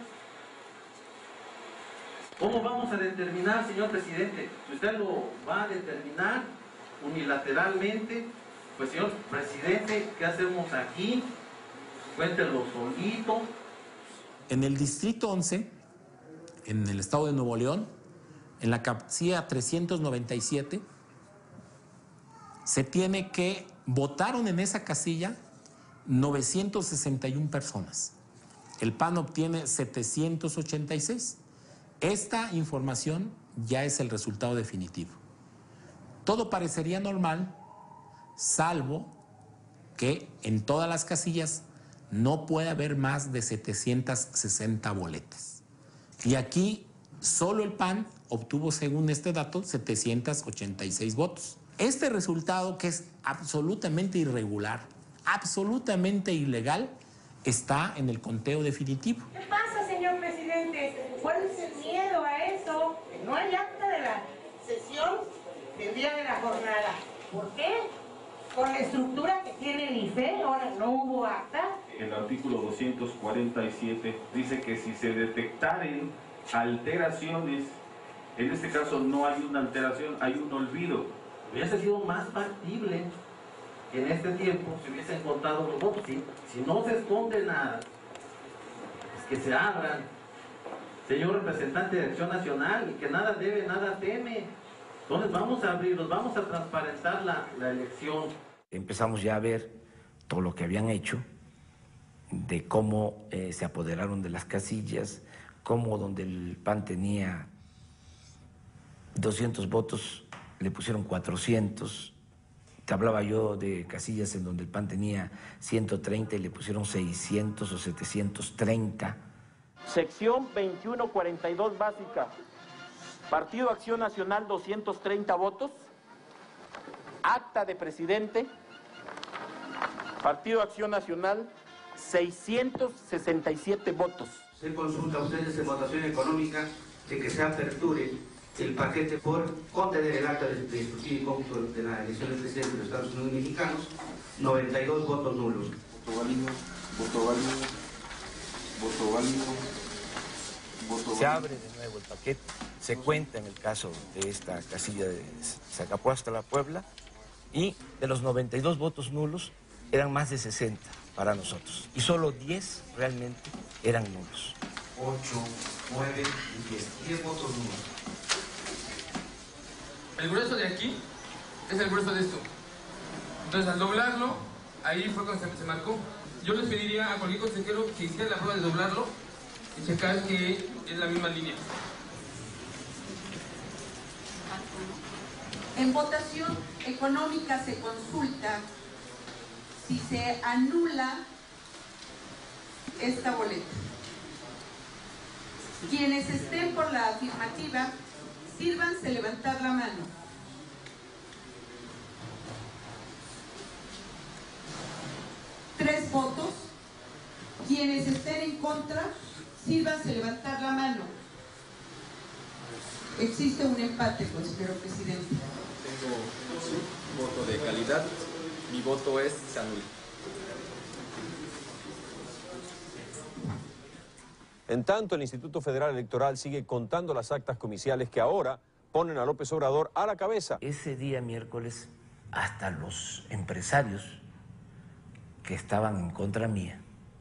Speaker 29: ¿Cómo vamos a determinar, señor presidente? Si usted lo va a determinar unilateralmente, pues señor presidente, ¿qué hacemos aquí? Cuéntenlo solito.
Speaker 15: En el distrito once, en el estado de Nuevo León, en la casilla trescientos noventa y siete, se tiene que, votaron en esa casilla novecientas sesenta y una personas. El P A N obtiene setecientos ochenta y seis. Esta información ya es el resultado definitivo. todo parecería normal, salvo que en todas las casillas no puede haber más de setecientas sesenta boletas. Y aquí solo el P A N obtuvo, según este dato, setecientos ochenta y seis votos. Este resultado, que es absolutamente irregular, absolutamente ilegal, está en el conteo definitivo.
Speaker 18: ¿Qué pasa, señor presidente? ¿Cuál es el miedo a eso? No hay acta de la sesión del día de la jornada. ¿Por qué? Con la estructura que tiene el I F E, ahora no hubo acta.
Speaker 28: El artículo doscientos cuarenta y siete dice que si se detectaren alteraciones, en este caso no hay una alteración, hay un olvido. Hubiese sido más factible que en este tiempo se hubiesen contado los votos. Si, si no se esconde nada, es que se abran. Señor representante de Acción Nacional, y que nada debe, nada teme. Entonces vamos a abrirlos, vamos a transparentar la, la elección.
Speaker 1: Empezamos ya a ver todo lo que habían hecho, de cómo eh, se apoderaron de las casillas, cómo donde el P A N tenía doscientos votos, le pusieron cuatrocientos. Te hablaba yo de casillas en donde el P A N tenía ciento treinta y le pusieron seiscientos o setecientos treinta.
Speaker 7: Sección veintiuno cuarenta y dos básica. Partido Acción Nacional, doscientos treinta votos. Acta de presidente. Partido Acción Nacional, seiscientos sesenta y siete votos.
Speaker 28: Se consulta a ustedes en votación económica de que se aperture el paquete por contener el acta de, de escrutinio y cómputo de la elección del presidente de los Estados Unidos mexicanos, noventa y dos votos nulos. Voto válido, voto válido, voto válido, voto válido.
Speaker 1: Se abre de nuevo el paquete, se cuenta en el caso de esta casilla de Zacapuasta, la Puebla, y de los noventa y dos votos nulos eran más de sesenta para nosotros, y solo diez realmente eran nulos.
Speaker 28: ocho, nueve y diez. diez votos nulos.
Speaker 8: El grueso de aquí es el grueso de esto. Entonces, al doblarlo, ahí fue cuando se, se marcó. Yo les pediría a cualquier consejero que hiciera la prueba de doblarlo y checar que es la misma línea.
Speaker 21: En votación económica se consulta si se anula esta boleta. Quienes estén por la afirmativa, sírvanse levantar la mano. Tres votos. Quienes estén en contra, sírvanse levantar la mano. Existe un empate, consejero presidente.
Speaker 9: Tengo un voto de calidad. Mi voto es se anula.
Speaker 16: En tanto, el Instituto Federal Electoral sigue contando las actas comiciales que ahora ponen a López Obrador a la cabeza.
Speaker 1: Ese día miércoles, hasta los empresarios que estaban en contra mía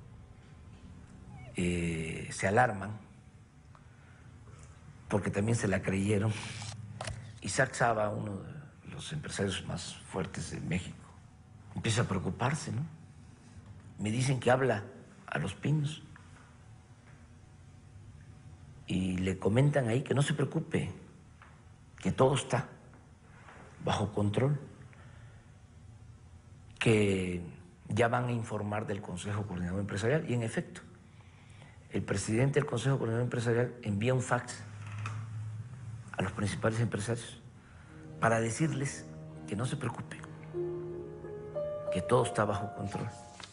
Speaker 1: eh, se alarman, porque también se la creyeron. Isaac Saba, uno de los empresarios más fuertes de México, empieza a preocuparse, ¿no? Me dicen que habla a Los Pinos y le comentan ahí que no se preocupe, que todo está bajo control, que ya van a informar del Consejo Coordinador Empresarial. Y en efecto, el presidente del Consejo Coordinador Empresarial envía un fax a los principales empresarios para decirles que no se preocupen, que todo está bajo control.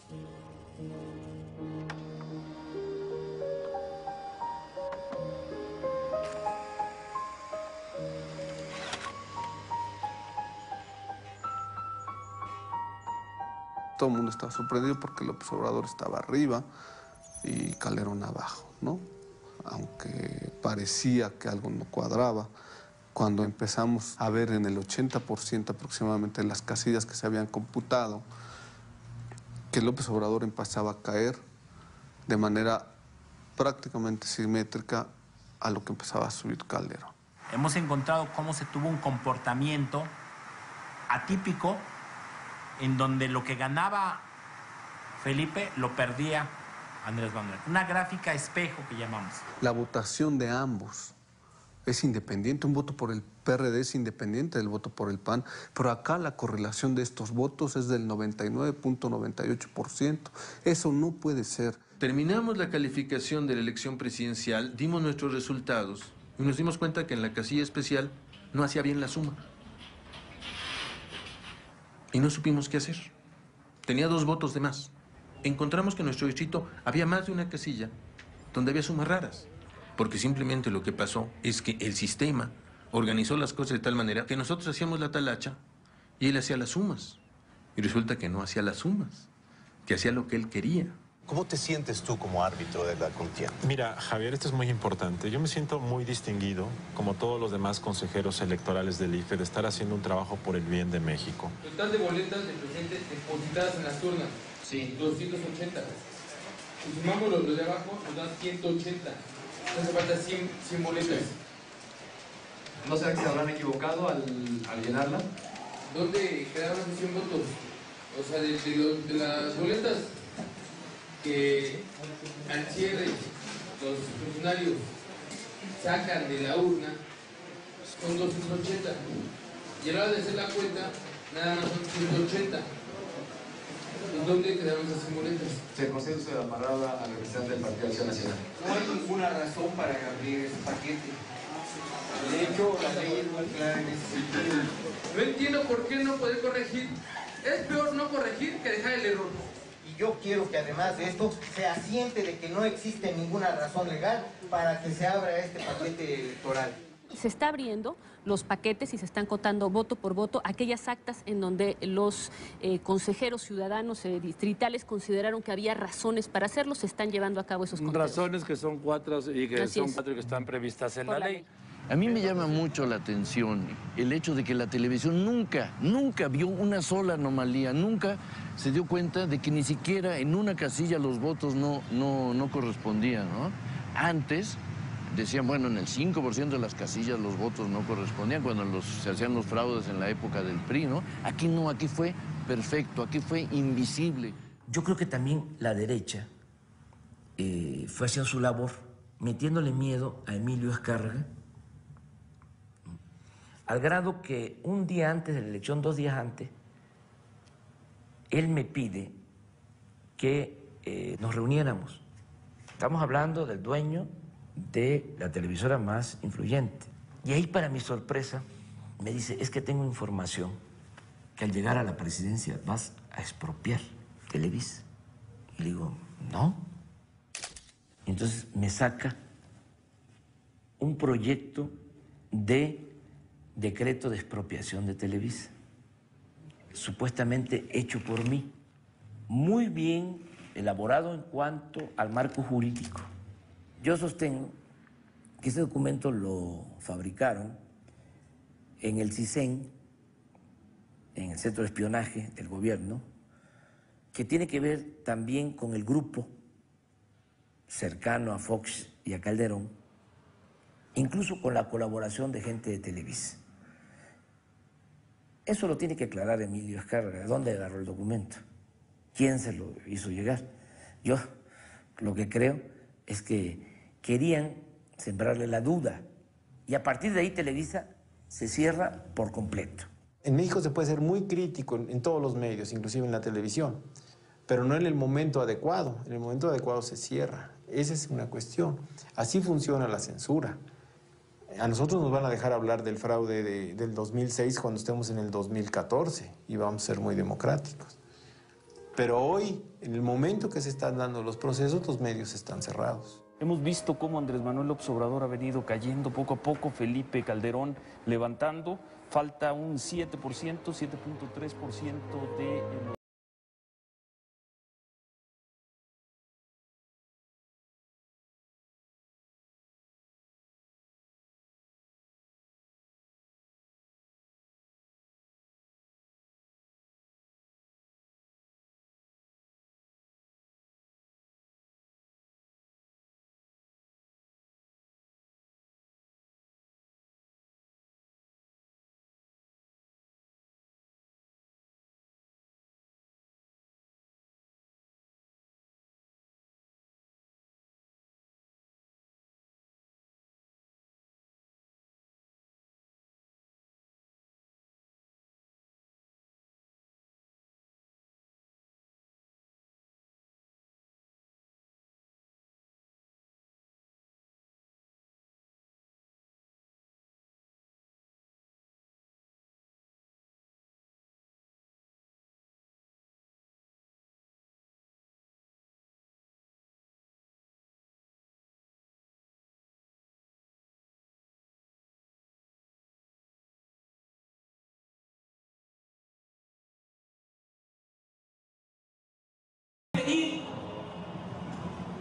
Speaker 14: Todo el mundo estaba sorprendido porque López Obrador estaba arriba y Calderón abajo, ¿no? Aunque parecía que algo no cuadraba. Cuando empezamos a ver en el ochenta por ciento aproximadamente las casillas que se habían computado, que López Obrador empezaba a caer de manera prácticamente simétrica a lo que empezaba a subir Calderón.
Speaker 15: Hemos encontrado cómo se tuvo un comportamiento atípico en donde lo que ganaba Felipe lo perdía Andrés Manuel. Una gráfica espejo que llamamos.
Speaker 14: La votación de ambos es independiente, un voto por el P R D es independiente del voto por el P A N, pero acá la correlación de estos votos es del noventa y nueve punto noventa y ocho por ciento. Eso no puede ser.
Speaker 3: Terminamos la calificación de la elección presidencial, dimos nuestros resultados y nos dimos cuenta que en la casilla especial no hacía bien la suma. Y no supimos qué hacer. Tenía dos votos de más. Encontramos que en nuestro distrito había más de una casilla donde había sumas raras. Porque simplemente lo que pasó es que el sistema organizó las cosas de tal manera que nosotros hacíamos la talacha y él hacía las sumas. Y resulta que no hacía las sumas, que hacía lo que él quería.
Speaker 16: ¿Cómo te sientes tú como árbitro de la contienda?
Speaker 2: Mira, Javier, esto es muy importante. Yo me siento muy distinguido, como todos los demás consejeros electorales del I F E, de estar haciendo un trabajo por el bien de México.
Speaker 8: Total de boletas de presidente depositadas en las turnas. Sí. doscientos ochenta. Si sumamos los de abajo, nos dan ciento ochenta. Hace falta cien, cien boletas.
Speaker 9: ¿No será que se habrán equivocado al, al llenarla?
Speaker 8: ¿Dónde quedaron esos cien votos? O sea, de, de, los, de las boletas que al cierre los funcionarios sacan de la urna son doscientos ochenta. Y a la hora de hacer la cuenta, nada más son ciento ochenta. ¿Y dónde quedaron esas cien boletas?
Speaker 9: Se concede usted amarrada al representante del Partido Acción Nacional.
Speaker 18: No hay ninguna razón para abrir ese paquete. De hecho, la ley es muy clara en ese sentido.
Speaker 8: No entiendo por qué no poder corregir. Es peor no corregir que dejar el error.
Speaker 18: Y yo quiero que además de esto se asiente de que no existe ninguna razón legal para que se abra este paquete electoral.
Speaker 12: Se está abriendo los paquetes y se están contando voto por voto aquellas actas en donde los eh, consejeros ciudadanos eh, distritales consideraron que había razones para hacerlo, se están llevando a cabo esos conteos.
Speaker 13: Razones que son cuatro y que
Speaker 12: Así
Speaker 13: son
Speaker 12: es.
Speaker 13: cuatro que están previstas en
Speaker 12: Por
Speaker 13: la
Speaker 12: la
Speaker 13: ley.
Speaker 12: ley.
Speaker 1: A mí me llama mucho la atención el hecho de que la televisión nunca, nunca vio una sola anomalía, nunca se dio cuenta de que ni siquiera en una casilla los votos no, no, no correspondían, ¿no? Antes decían, bueno, en el cinco por ciento de las casillas los votos no correspondían cuando los, se hacían los fraudes en la época del P R I, ¿no? Aquí no, aquí fue perfecto, aquí fue invisible. Yo creo que también la derecha eh, fue haciendo su labor metiéndole miedo a Emilio Azcárraga, al grado que un día antes de la elección, dos días antes, él me pide que eh, nos reuniéramos. Estamos hablando del dueño de la televisora más influyente. Y ahí, para mi sorpresa, me dice, es que tengo información que al llegar a la presidencia vas a expropiar Televisa. Y le digo, no. Entonces me saca un proyecto de decreto de expropiación de Televisa, supuestamente hecho por mí, muy bien elaborado en cuanto al marco jurídico. Yo sostengo que ese documento lo fabricaron en el CISEN, en el Centro de Espionaje del Gobierno, que tiene que ver también con el grupo cercano a Fox y a Calderón, incluso con la colaboración de gente de Televisa. Eso lo tiene que aclarar Emilio Azcárraga. ¿De dónde agarró el documento? ¿Quién se lo hizo llegar? Yo lo que creo es que querían sembrarle la duda y a partir de ahí Televisa se cierra por completo.
Speaker 19: En México se puede ser muy crítico en, en todos los medios, inclusive en la televisión, pero no en el momento adecuado. En el momento adecuado se cierra. Esa es una cuestión. Así funciona la censura. A nosotros nos van a dejar hablar del fraude de, del dos mil seis cuando estemos en el dos mil catorce y vamos a ser muy democráticos. Pero hoy, en el momento que se están dando los procesos, los medios están cerrados.
Speaker 20: Hemos visto cómo Andrés Manuel López Obrador ha venido cayendo poco a poco, Felipe Calderón levantando, falta un siete por ciento, siete punto tres por ciento de...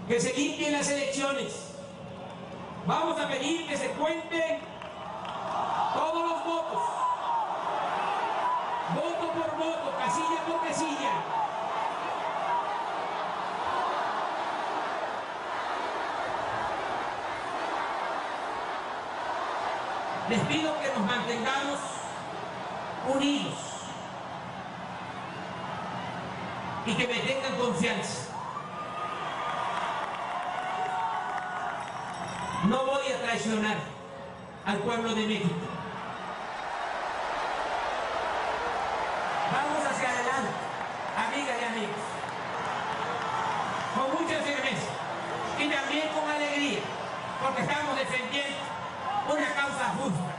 Speaker 4: que se limpien las elecciones. Vamos a pedir que se cuenten todos los votos, voto por voto, casilla por casilla. Les pido que nos mantengamos unidos y que me tengan confianza. No voy a traicionar al pueblo de México. Vamos hacia adelante, amigas y amigos, con mucha firmeza y también con alegría, porque estamos defendiendo una causa justa.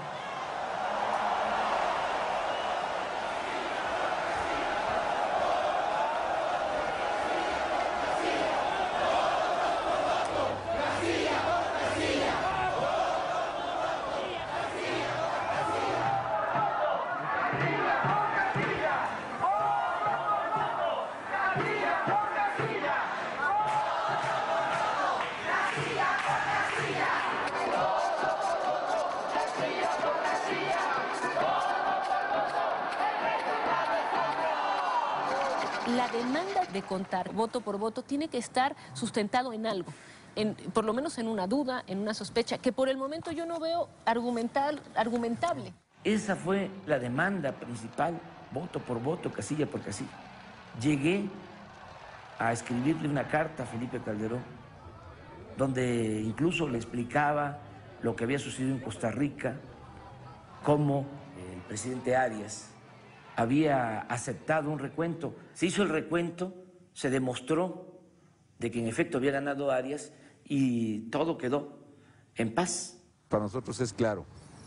Speaker 12: La demanda de contar voto por voto tiene que estar sustentado en algo, en, por lo menos en una duda, en una sospecha, que por el momento yo no veo argumental, argumentable.
Speaker 1: Esa fue la demanda principal, voto por voto, casilla por casilla. Llegué a escribirle una carta a Felipe Calderón, donde incluso le explicaba lo que había sucedido en Costa Rica, cómo el presidente Arias había aceptado un recuento. Se hizo el recuento, se demostró de que en efecto había ganado Arias y todo quedó en paz.
Speaker 5: Para nosotros es claro,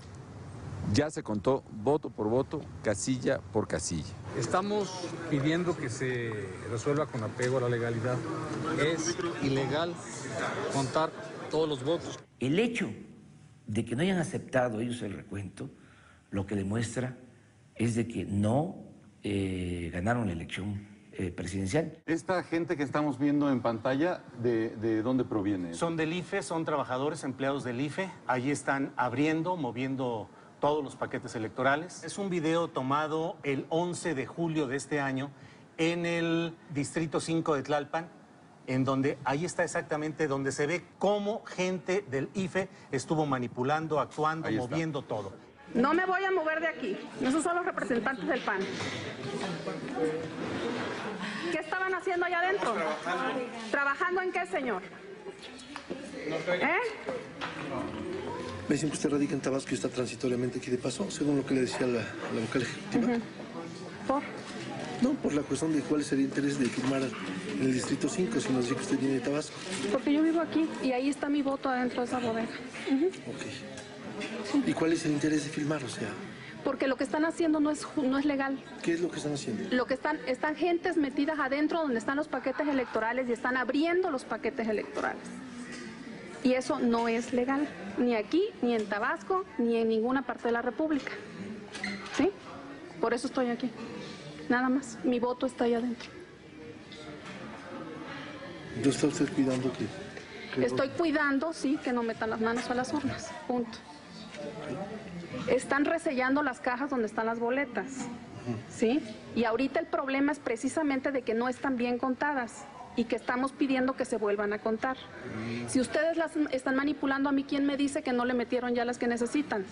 Speaker 5: ya se contó voto por voto, casilla por casilla.
Speaker 11: Estamos pidiendo que se resuelva con apego a la legalidad. Es ilegal contar todos los votos.
Speaker 1: El hecho de que no hayan aceptado ellos el recuento, lo que demuestra es de que no eh, ganaron la elección eh, presidencial.
Speaker 5: Esta gente que estamos viendo en pantalla, ¿de, de dónde proviene?
Speaker 17: Son del I F E, son trabajadores, empleados del I F E. Allí están abriendo, moviendo todos los paquetes electorales. Es un video tomado el once de julio de este año en el Distrito cinco de Tlalpan, en donde ahí está exactamente donde se ve cómo gente del I F E estuvo manipulando, actuando, moviendo todo.
Speaker 22: No me voy a mover de aquí. Esos son los representantes del P A N. ¿Qué estaban haciendo allá adentro? Trabajando. ¿Trabajando en qué, señor? ¿Eh?
Speaker 23: Me dicen que usted radica en Tabasco y está transitoriamente aquí de paso, según lo que le decía la, la vocal ejecutiva.
Speaker 22: Uh-huh. ¿Por?
Speaker 23: No, por la cuestión de cuál sería el interés de firmar en el Distrito cinco, si nos dice que usted viene de Tabasco.
Speaker 22: Porque yo vivo aquí y ahí está mi voto adentro de esa bodega. Uh-huh.
Speaker 23: Ok. ¿Y cuál es el interés de filmar? O sea,
Speaker 22: porque lo que están haciendo no es, no es legal.
Speaker 23: ¿qué es lo que están haciendo?
Speaker 22: Lo que están, están gentes metidas adentro donde están los paquetes electorales y están abriendo los paquetes electorales. Y eso no es legal, ni aquí, ni en Tabasco, ni en ninguna parte de la República. ¿Sí? Por eso estoy aquí. Nada más. Mi voto está ahí adentro.
Speaker 23: ¿No está usted cuidando que...? que
Speaker 22: Estoy cuidando, sí, que no metan las manos a las urnas. Punto. Están resellando las cajas donde están las boletas, ¿sí? Y ahorita el problema es precisamente de que no están bien contadas y que estamos pidiendo que se vuelvan a contar. Si ustedes las están manipulando, a mí, ¿quién me dice que no le metieron ya las que necesitan?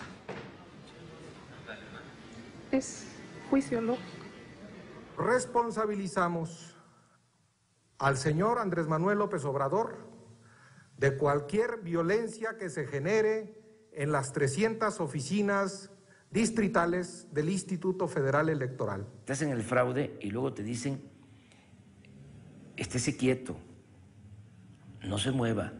Speaker 22: Es juicio lógico.
Speaker 25: Responsabilizamos al señor Andrés Manuel López Obrador de cualquier violencia que se genere en las trescientas oficinas distritales del Instituto Federal Electoral.
Speaker 1: Te hacen el fraude y luego te dicen, estése quieto, no se mueva,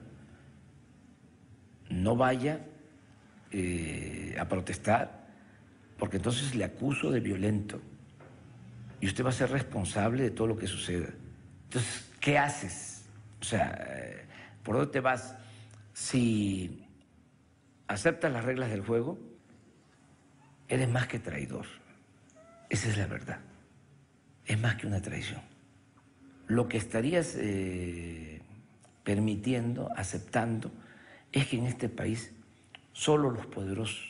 Speaker 1: no vaya eh, a protestar, porque entonces le acuso de violento y usted va a ser responsable de todo lo que suceda. Entonces, ¿qué haces? O sea, eh, ¿por dónde te vas? Si aceptas las reglas del juego, eres más que traidor. Esa es la verdad. Es más que una traición. Lo que estarías eh, permitiendo, aceptando, es que en este país solo los poderosos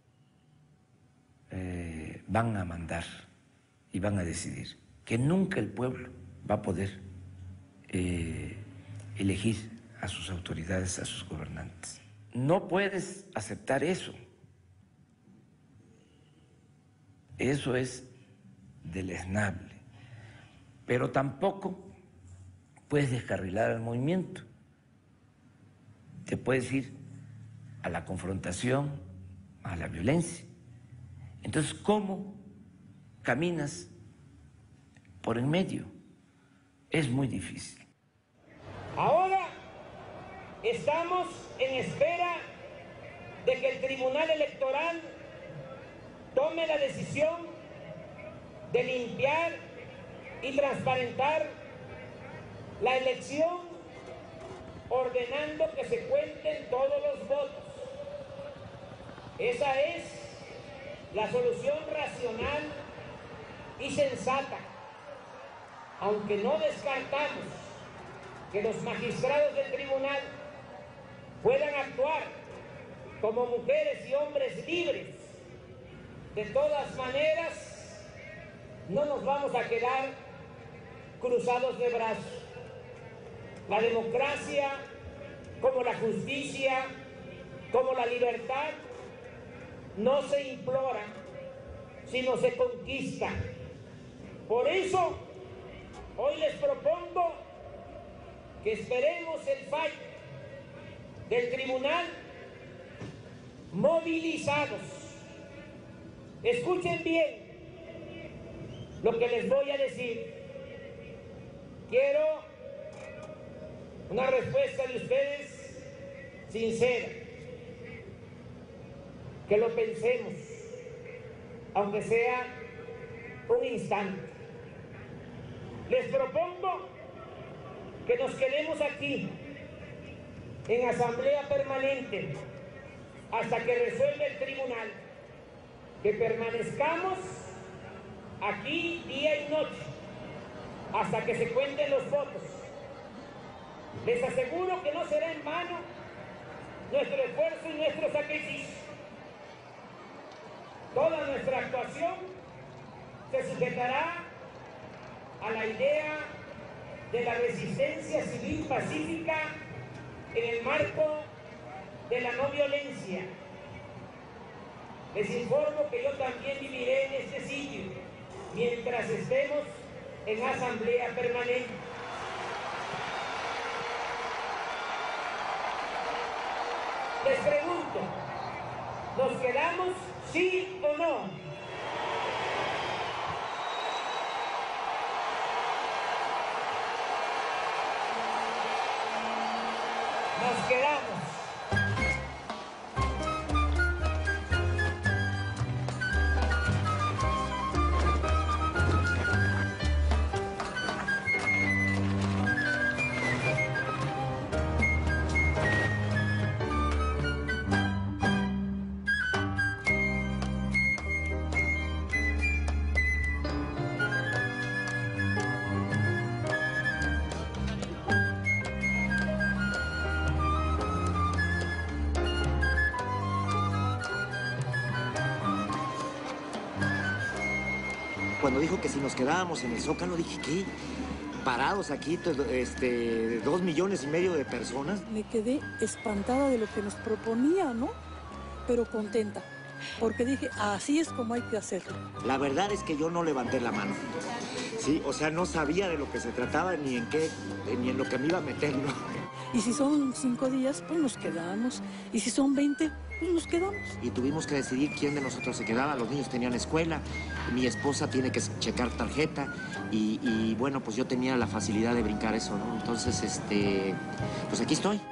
Speaker 1: eh, van a mandar y van a decidir, que nunca el pueblo va a poder eh, elegir a sus autoridades, a sus gobernantes. No puedes aceptar eso. Eso es deleznable. Pero tampoco puedes descarrilar al movimiento. Te puedes ir a la confrontación, a la violencia. Entonces, ¿cómo caminas por en medio? Es muy difícil.
Speaker 4: Ahora estamos en espera de que el Tribunal Electoral tome la decisión de limpiar y transparentar la elección, ordenando que se cuenten todos los votos. Esa es la solución racional y sensata, aunque no descartamos que los magistrados del tribunal puedan actuar como mujeres y hombres libres. De todas maneras, no nos vamos a quedar cruzados de brazos. La democracia, como la justicia, como la libertad, no se implora, sino se conquista. Por eso, hoy les propongo que esperemos el fallo del tribunal movilizados. Escuchen bien lo que les voy a decir. Quiero una respuesta de ustedes sincera, que lo pensemos, aunque sea un instante. Les propongo que nos quedemos aquí en asamblea permanente hasta que resuelva el tribunal, que permanezcamos aquí día y noche hasta que se cuenten los votos. Les aseguro que no será en vano nuestro esfuerzo y nuestro sacrificio. Toda nuestra actuación se sujetará a la idea de la resistencia civil pacífica en el marco de la no violencia. Les informo que yo también viviré en este sitio mientras estemos en asamblea permanente. Les pregunto, ¿nos quedamos sí o no? Nos quedamos.
Speaker 6: Cuando dijo que si nos quedábamos en el Zócalo, dije, ¿qué? Parados aquí, este, dos millones y medio de personas.
Speaker 7: Me quedé espantada de lo que nos proponía, ¿no? Pero contenta, porque dije, así es como hay que hacerlo.
Speaker 6: La verdad es que yo no levanté la mano, ¿sí? O sea, no sabía de lo que se trataba, ni en qué, ni en lo que me iba a meter, ¿no?
Speaker 7: Y si son cinco días, pues nos quedamos. Y si son veinte, pues nos quedamos.
Speaker 6: Y tuvimos que decidir quién de nosotros se quedaba. Los niños tenían escuela, mi esposa tiene que checar tarjeta y, y bueno, pues yo tenía la facilidad de brincar eso, ¿no? Entonces, este, pues aquí estoy.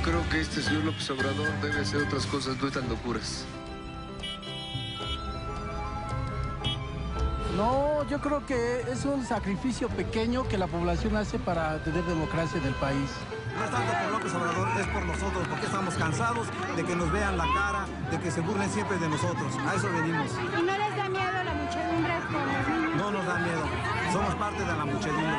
Speaker 23: creo que este señor López Obrador debe hacer otras cosas, no tan locuras.
Speaker 10: No, yo creo que es un sacrificio pequeño que la población hace para tener democracia en el país.
Speaker 14: No es tanto por López Obrador, es por nosotros, porque estamos cansados de que nos vean la cara, de que se burlen siempre de nosotros. A eso venimos.
Speaker 22: ¿Y no les da miedo la muchedumbre con los niños?
Speaker 14: No nos da miedo, somos parte de la muchedumbre.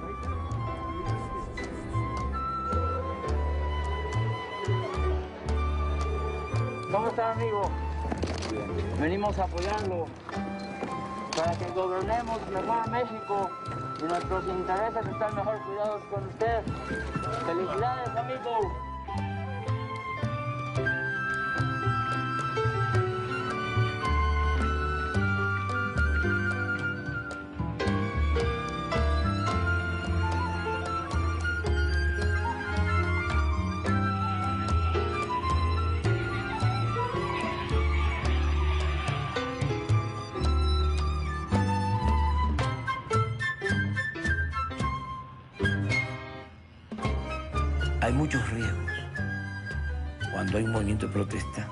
Speaker 15: ¿Cómo está, amigo? Bien. Venimos a apoyarlo para que gobernemos mejor a México y nuestros intereses están mejor cuidados con usted. ¡Felicidades, amigo!
Speaker 1: Hay muchos riesgos cuando hay un movimiento de protesta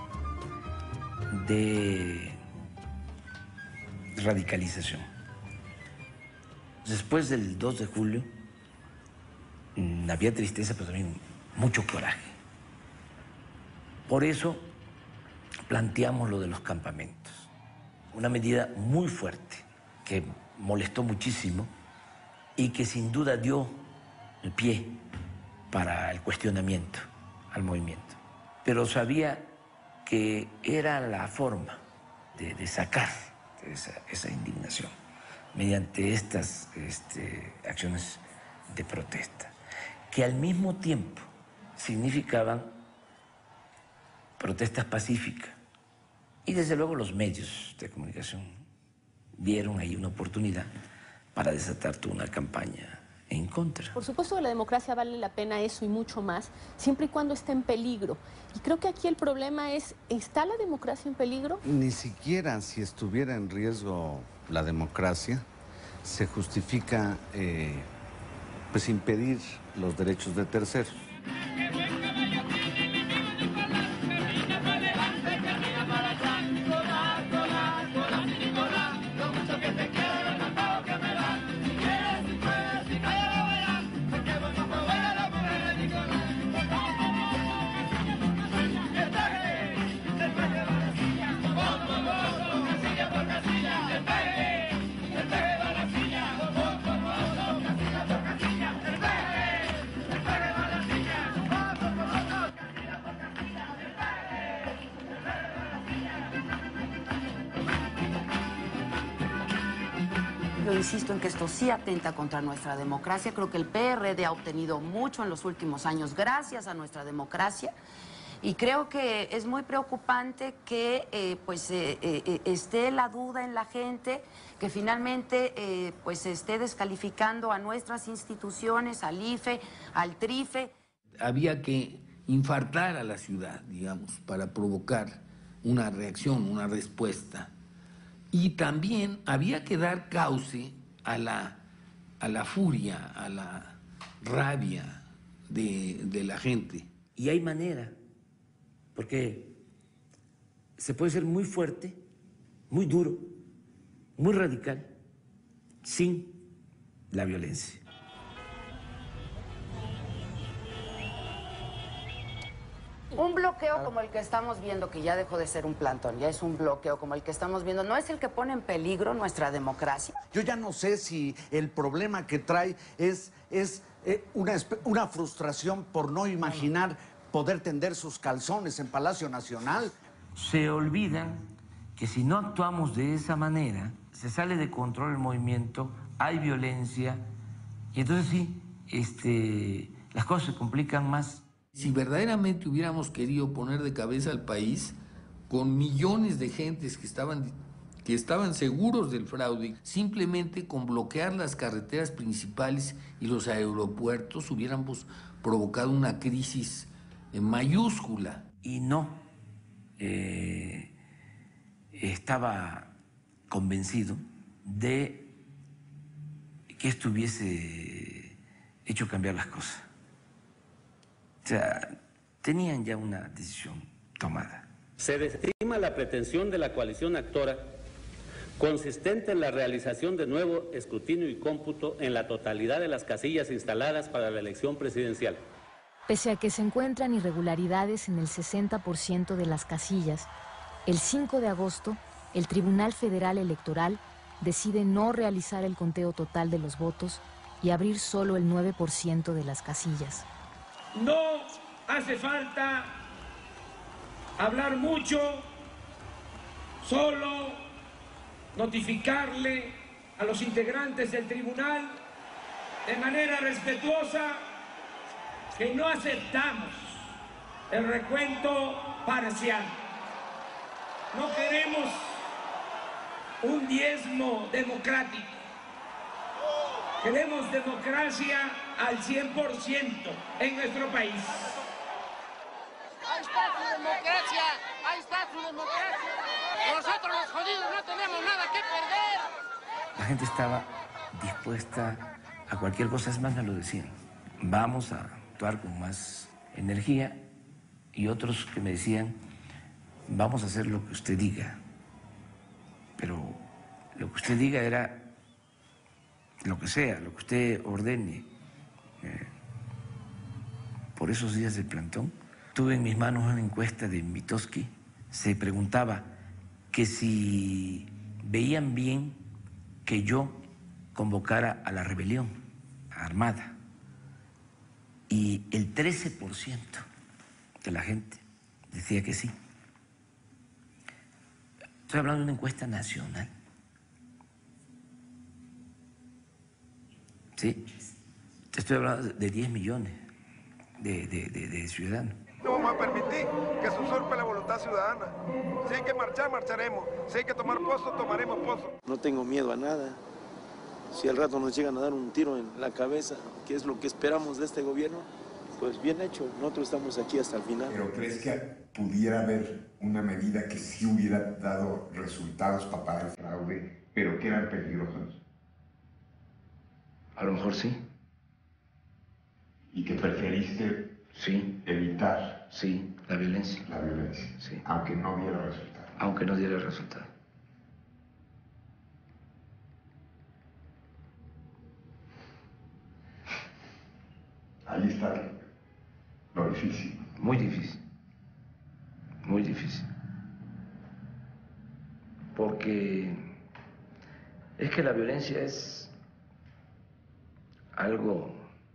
Speaker 1: de radicalización. Después del dos de julio había tristeza, pero también mucho coraje. Por eso planteamos lo de los campamentos, una medida muy fuerte que molestó muchísimo y que sin duda dio el pie para el cuestionamiento al movimiento. Pero sabía que era la forma de, de sacar esa, esa indignación mediante estas este, acciones de protesta, que al mismo tiempo significaban protestas pacíficas. Y desde luego los medios de comunicación vieron ahí una oportunidad para desatar toda una campaña en contra.
Speaker 12: Por supuesto que la democracia vale la pena eso y mucho más, siempre y cuando esté en peligro. Y creo que aquí el problema es, ¿está la democracia en peligro?
Speaker 21: Ni siquiera si estuviera en riesgo la democracia, se justifica eh, pues impedir los derechos de terceros.
Speaker 24: Yo insisto en que esto sí atenta contra nuestra democracia. Creo que el P R D ha obtenido mucho en los últimos años gracias a nuestra democracia. Y creo que es muy preocupante que eh, pues, eh, eh, esté la duda en la gente, que finalmente eh, pues, esté descalificando a nuestras instituciones, al I F E, al TRIFE.
Speaker 26: Había que infartar a la ciudad, digamos, para provocar una reacción, una respuesta. Y también había que dar cauce a la, a la furia, a la rabia de, de la gente.
Speaker 1: Y hay manera, porque se puede ser muy fuerte, muy duro, muy radical, sin la violencia.
Speaker 24: Un bloqueo como el que estamos viendo, que ya dejó de ser un plantón, ya es un bloqueo como el que estamos viendo, ¿no es el que pone en peligro nuestra democracia?
Speaker 21: Yo ya no sé si el problema que trae es, es eh, una, una frustración por no imaginar poder tender sus calzones en Palacio Nacional.
Speaker 1: Se olvidan que si no actuamos de esa manera, se sale de control el movimiento, hay violencia, y entonces sí, este, las cosas se complican más.
Speaker 26: Si verdaderamente hubiéramos querido poner de cabeza al país, con millones de gentes que estaban, que estaban seguros del fraude, simplemente con bloquear las carreteras principales y los aeropuertos hubiéramos provocado una crisis mayúscula.
Speaker 1: Y no eh, estaba convencido de que esto hubiese hecho cambiar las cosas. O sea, tenían ya una decisión tomada.
Speaker 2: Se desestima la pretensión de la coalición actora consistente en la realización de nuevo escrutinio y cómputo en la totalidad de las casillas instaladas para la elección presidencial.
Speaker 3: Pese a que se encuentran irregularidades en el sesenta por ciento de las casillas, el cinco de agosto, el Tribunal Federal Electoral decide no realizar el conteo total de los votos y abrir solo el nueve por ciento de las casillas.
Speaker 4: No hace falta hablar mucho, solo notificarle a los integrantes del tribunal de manera respetuosa que no aceptamos el recuento parcial. No queremos un diezmo democrático. Queremos democracia al cien por ciento en nuestro país.
Speaker 8: Ahí está su democracia, ahí está su democracia. Nosotros los jodidos no tenemos nada que perder.
Speaker 1: La gente estaba dispuesta a cualquier cosa, es más, me lo decían. Vamos a actuar con más energía, y otros que me decían, vamos a hacer lo que usted diga. Pero lo que usted diga era lo que sea, lo que usted ordene. Eh, por esos días del plantón, tuve en mis manos una encuesta de Mitofsky. Se preguntaba que si veían bien que yo convocara a la rebelión armada. Y el trece por ciento de la gente decía que sí. Estoy hablando de una encuesta nacional. Sí, te estoy hablando de diez millones de, de, de, de ciudadanos.
Speaker 23: No vamos a permitir que se usurpe la voluntad ciudadana. Si hay que marchar, marcharemos. Si hay que tomar pozo, tomaremos pozo.
Speaker 19: No tengo miedo a nada. Si al rato nos llegan a dar un tiro en la cabeza, que es lo que esperamos de este gobierno, pues bien hecho. Nosotros estamos aquí hasta el final.
Speaker 9: ¿Pero crees que pudiera haber una medida que sí hubiera dado resultados para parar el fraude, pero que eran peligrosos?
Speaker 1: A lo mejor sí.
Speaker 9: ¿Y que preferiste
Speaker 1: sí.
Speaker 9: evitar?
Speaker 1: Sí, la violencia.
Speaker 9: La violencia,
Speaker 1: sí.
Speaker 9: Aunque no diera resultado.
Speaker 1: Aunque no diera resultado.
Speaker 9: Ahí está lo difícil.
Speaker 1: Muy difícil. Muy difícil. Porque es que la violencia es algo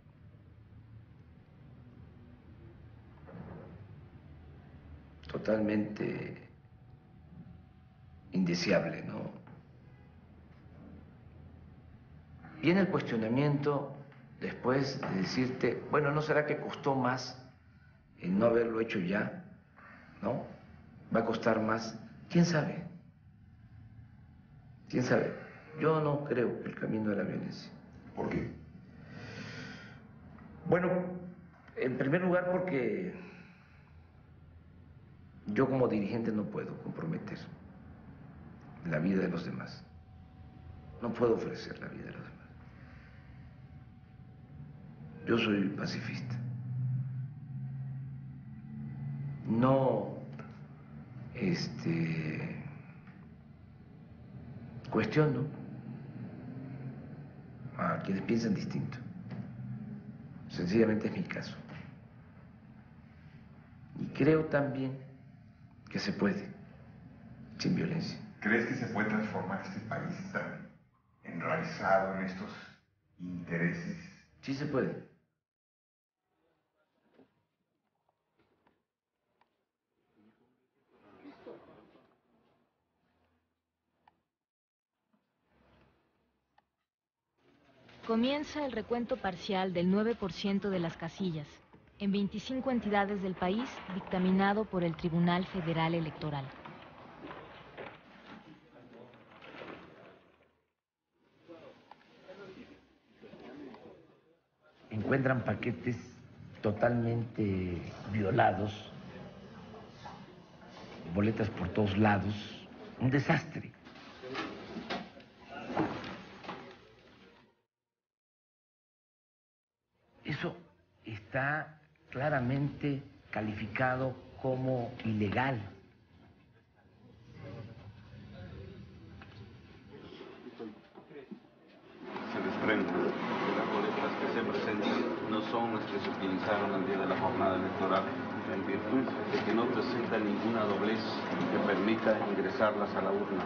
Speaker 1: totalmente indeseable, ¿no? Viene el cuestionamiento después de decirte, bueno, ¿no será que costó más el no haberlo hecho ya? ¿No? ¿Va a costar más? ¿Quién sabe? ¿Quién sabe? Yo no creo que el camino de la violencia.
Speaker 9: ¿Por qué?
Speaker 1: Bueno, en primer lugar porque yo como dirigente no puedo comprometer la vida de los demás. No puedo ofrecer la vida de los demás. Yo soy pacifista. No, este, cuestiono a quienes piensan distinto. Sencillamente es mi caso. Y creo también que se puede, sin violencia.
Speaker 9: ¿Crees que se puede transformar este país tan enraizado en estos intereses?
Speaker 1: Sí se puede.
Speaker 3: Comienza el recuento parcial del nueve por ciento de las casillas, en veinticinco entidades del país, dictaminado por el Tribunal Federal Electoral.
Speaker 1: Encuentran paquetes totalmente violados, boletas por todos lados, un desastre. Eso está claramente calificado como ilegal.
Speaker 5: Se desprende que las boletas que se presentan no son las que se utilizaron el día de la jornada electoral, en virtud de que no presenta ninguna doblez que permita ingresarlas a la urna.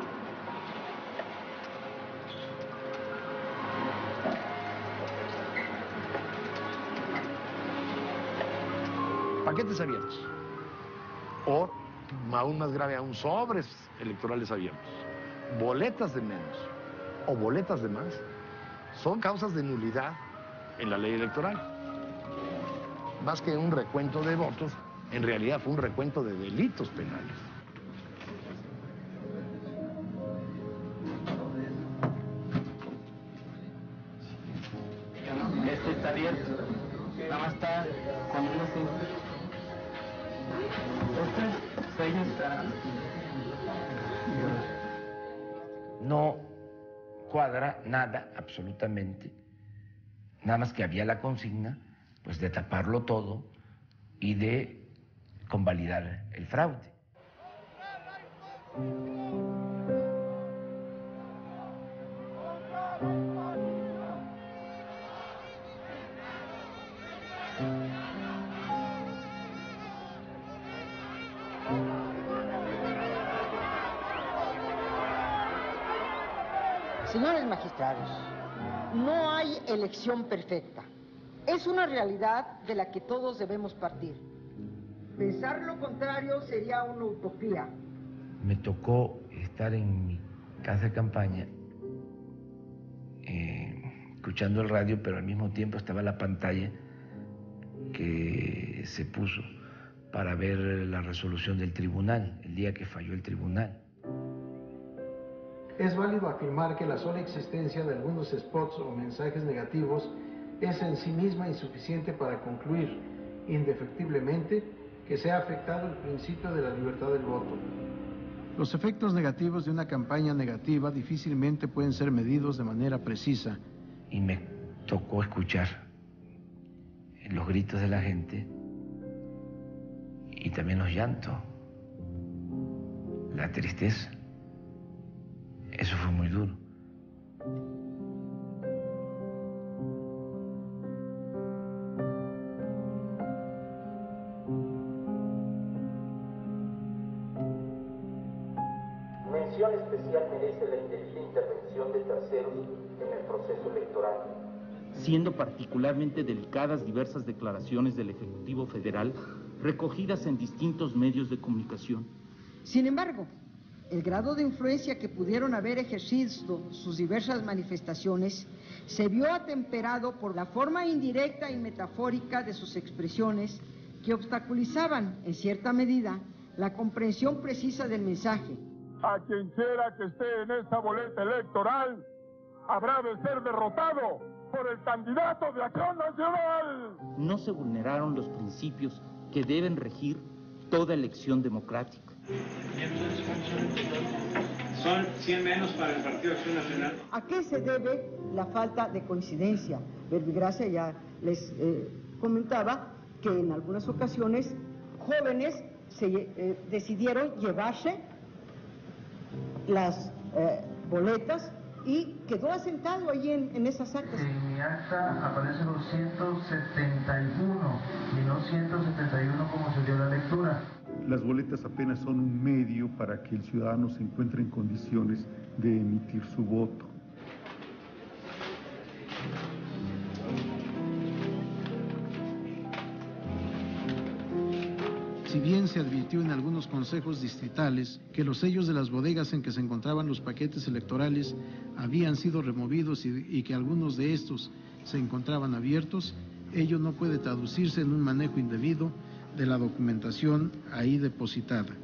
Speaker 11: Paquetes abiertos. O, aún más grave aún, sobres electorales abiertos. Boletas de menos o boletas de más son causas de nulidad en la ley electoral. Más que un recuento de votos, en realidad fue un recuento de delitos penales.
Speaker 15: Este está abierto. Nada más está con una cinta. Este sello está...
Speaker 1: No cuadra nada, absolutamente. Nada más que había la consigna, pues, de taparlo todo y de convalidar el fraude.
Speaker 13: Señores magistrados, no hay elección perfecta. Es una realidad de la que todos debemos partir. Pensar lo contrario sería una utopía.
Speaker 1: Me tocó estar en mi casa de campaña, eh, escuchando el radio, pero al mismo tiempo estaba la pantalla que se puso para ver la resolución del tribunal, el día que falló el tribunal.
Speaker 25: Es válido afirmar que la sola existencia de algunos spots o mensajes negativos es en sí misma insuficiente para concluir, indefectiblemente, que se ha afectado el principio de la libertad del voto.
Speaker 10: Los efectos negativos de una campaña negativa difícilmente pueden ser medidos de manera precisa.
Speaker 1: Y me tocó escuchar los gritos de la gente y también los llantos, la tristeza. Eso fue muy duro.
Speaker 16: Mención especial merece la indebida intervención de terceros en el proceso electoral,
Speaker 18: siendo particularmente delicadas diversas declaraciones del Ejecutivo Federal recogidas en distintos medios de comunicación.
Speaker 13: Sin embargo, el grado de influencia que pudieron haber ejercido sus diversas manifestaciones se vio atemperado por la forma indirecta y metafórica de sus expresiones que obstaculizaban, en cierta medida, la comprensión precisa del mensaje.
Speaker 20: A quien quiera que esté en esta boleta electoral habrá de ser derrotado por el candidato de Acción Nacional.
Speaker 18: No se vulneraron los principios que deben regir toda elección democrática.
Speaker 27: Son cien menos para el Partido Acción Nacional.
Speaker 13: ¿A qué se debe la falta de coincidencia? Verbigracia ya les eh, comentaba que en algunas ocasiones jóvenes se eh, decidieron llevarse las eh, boletas y quedó asentado allí en, en esas actas.
Speaker 28: En mi acta aparecen los ciento setenta y uno y no ciento setenta y uno como se dio la lectura.
Speaker 29: Las boletas apenas son un medio para que el ciudadano se encuentre en condiciones de emitir su voto.
Speaker 10: Si bien se advirtió en algunos consejos distritales que los sellos de las bodegas en que se encontraban los paquetes electorales habían sido removidos y, y que algunos de estos se encontraban abiertos, ello no puede traducirse en un manejo indebido de la documentación ahí depositada.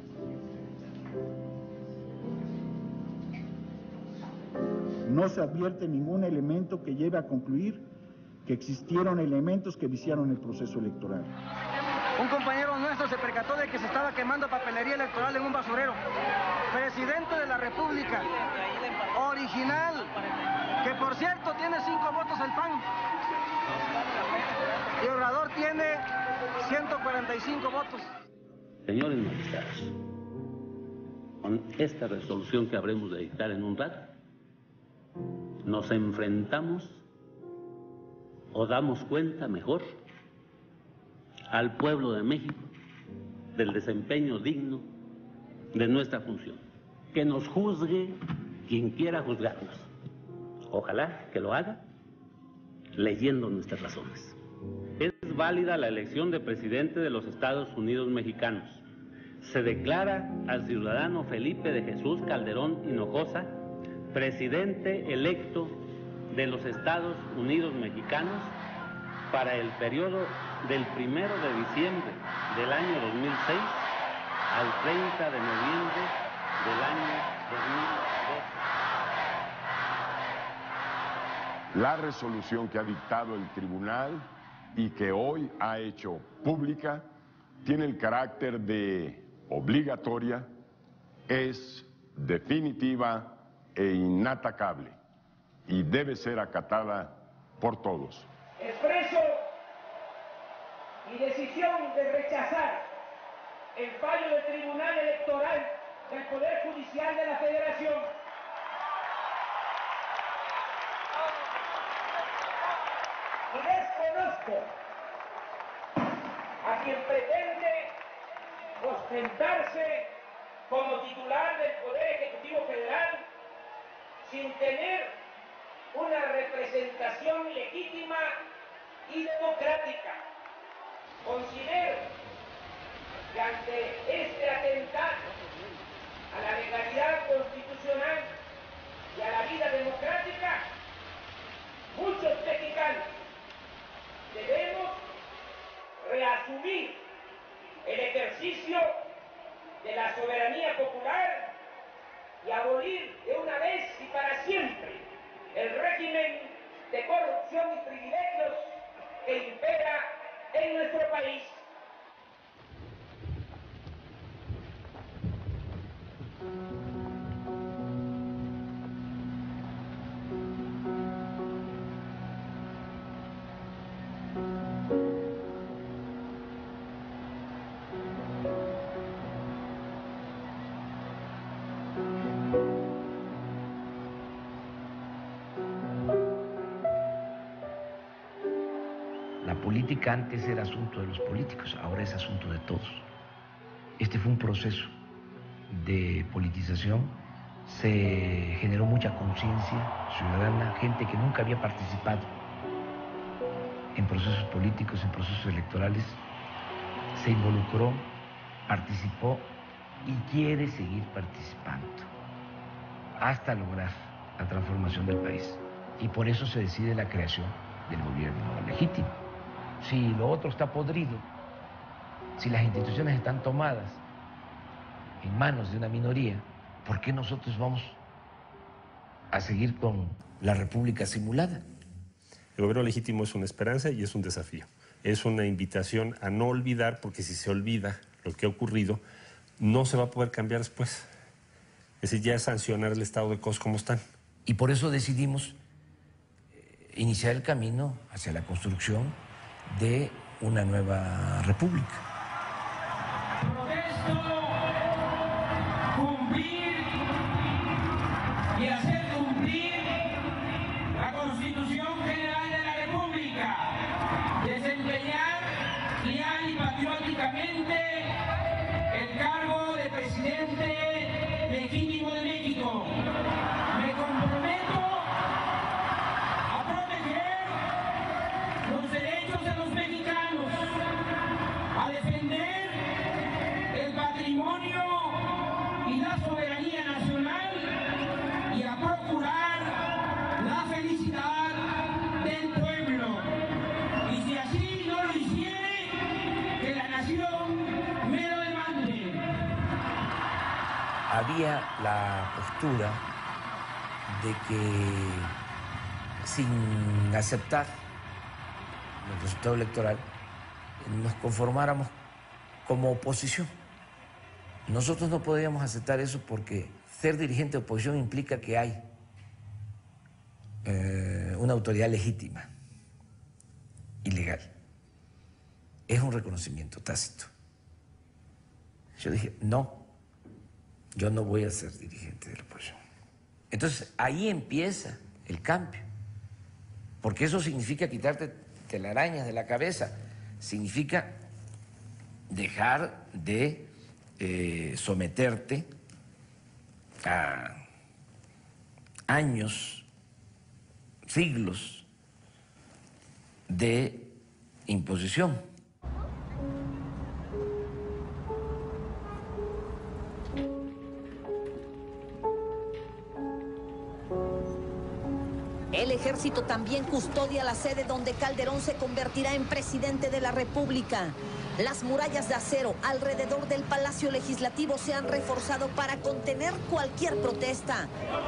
Speaker 29: No se advierte ningún elemento que lleve a concluir que existieron elementos que viciaron el proceso electoral.
Speaker 6: Un compañero nuestro se percató de que se estaba quemando papelería electoral en un basurero. Presidente de la República, original, que por cierto tiene cinco votos el P A N. Y Obrador tiene ciento cuarenta y cinco votos.
Speaker 2: Señores magistrados, con esta resolución que habremos de dictar en un rato, nos enfrentamos o damos cuenta mejor al pueblo de México del desempeño digno de nuestra función. Que nos juzgue quien quiera juzgarnos. Ojalá que lo haga leyendo nuestras razones. Es válida la elección de presidente de los Estados Unidos mexicanos. Se declara al ciudadano Felipe de Jesús Calderón Hinojosa presidente electo de los Estados Unidos mexicanos para el periodo del primero de diciembre del año dos mil seis al treinta de noviembre del año dos mil doce.
Speaker 7: La resolución que ha dictado el tribunal y que hoy ha hecho pública tiene el carácter de obligatoria, es definitiva e inatacable y debe ser acatada por todos.
Speaker 4: Expreso mi decisión de rechazar el fallo del Tribunal Electoral del Poder Judicial de la Federación. Y desconozco a quien pretende ostentarse como titular del Poder Ejecutivo Federal sin tener una representación legítima y democrática. Considero que ante este atentado a la legalidad constitucional y a la vida democrática, muchos mexicanos debemos reasumir el ejercicio de la soberanía popular y abolir de una vez y para siempre el régimen de corrupción y privilegios que impera en nuestro país.
Speaker 1: La política antes era asunto de los políticos, ahora es asunto de todos. Este fue un proceso de politización, se generó mucha conciencia ciudadana, gente que nunca había participado en procesos políticos, en procesos electorales, se involucró, participó y quiere seguir participando hasta lograr la transformación del país. Y por eso se decide la creación del gobierno legítimo. Si lo otro está podrido, si las instituciones están tomadas en manos de una minoría, ¿por qué nosotros vamos a seguir con la república simulada?
Speaker 12: El gobierno legítimo es una esperanza y es un desafío. Es una invitación a no olvidar, porque si se olvida lo que ha ocurrido, no se va a poder cambiar después. Es decir, ya es sancionar el estado de cosas como están.
Speaker 1: Y por eso decidimos iniciar el camino hacia la construcción de una nueva república.
Speaker 4: Protesto cumplir y hacer cumplir la Constitución General de la República, desempeñar leal y patrióticamente el cargo de presidente legítimo de México. Me comprometo a proteger los derechos de los mexicanos, a defender el patrimonio y la soberanía nacional y a procurar la felicidad del pueblo. Y si así no lo hiciere, que la nación me lo demande.
Speaker 1: Había la postura de que sin aceptar el resultado electoral nos conformáramos como oposición. Nosotros no podríamos aceptar eso porque ser dirigente de oposición implica que hay eh, una autoridad legítima y legal. Es un reconocimiento tácito. Yo dije, no, yo no voy a ser dirigente de la oposición. Entonces, ahí empieza el cambio, porque eso significa quitarte telarañas de la cabeza, significa dejar de eh, someterte a años, siglos de imposición.
Speaker 8: El ejército también custodia la sede donde Calderón se convertirá en presidente de la República. Las murallas de acero alrededor del Palacio Legislativo se han reforzado para contener cualquier protesta.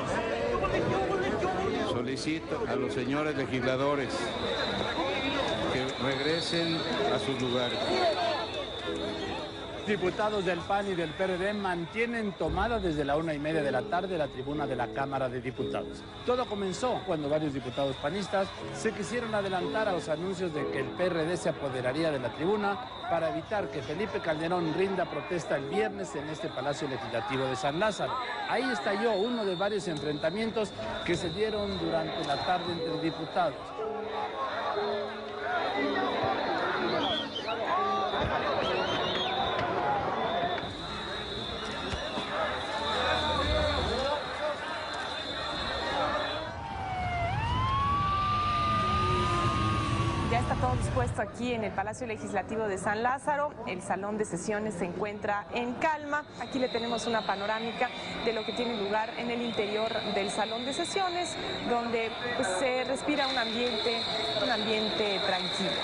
Speaker 5: Solicito a los señores legisladores que regresen a sus lugares.
Speaker 14: Diputados del P A N y del P R D mantienen tomada desde la una y media de la tarde la tribuna de la Cámara de Diputados. Todo comenzó cuando varios diputados panistas se quisieron adelantar a los anuncios de que el P R D se apoderaría de la tribuna para evitar que Felipe Calderón rinda protesta el viernes en este Palacio Legislativo de San Lázaro. Ahí estalló uno de varios enfrentamientos que se dieron durante la tarde entre diputados.
Speaker 17: Ya está todo dispuesto aquí en el Palacio Legislativo de San Lázaro. El salón de sesiones se encuentra en calma. Aquí le tenemos una panorámica de lo que tiene lugar en el interior del salón de sesiones, donde pues, se respira un ambiente, un ambiente tranquilo.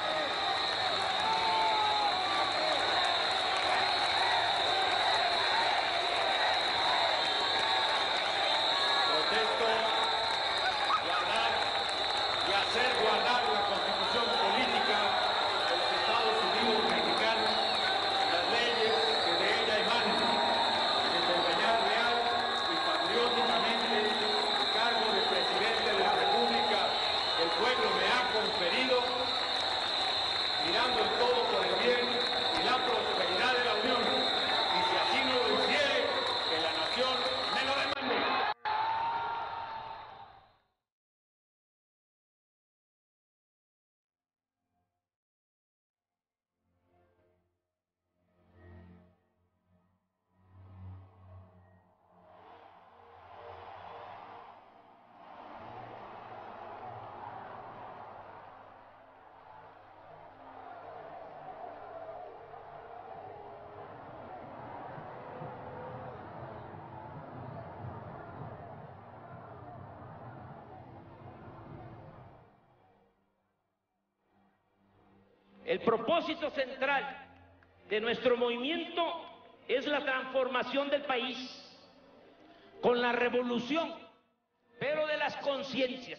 Speaker 4: El propósito central de nuestro movimiento es la transformación del país con la revolución, pero de las conciencias.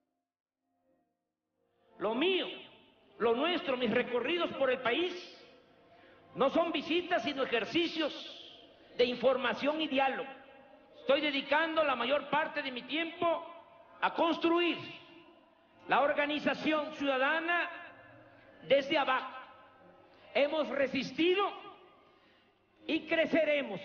Speaker 4: Lo mío, lo nuestro, mis recorridos por el país no son visitas sino ejercicios de información y diálogo. Estoy dedicando la mayor parte de mi tiempo a construir la organización ciudadana desde abajo. Hemos resistido y creceremos.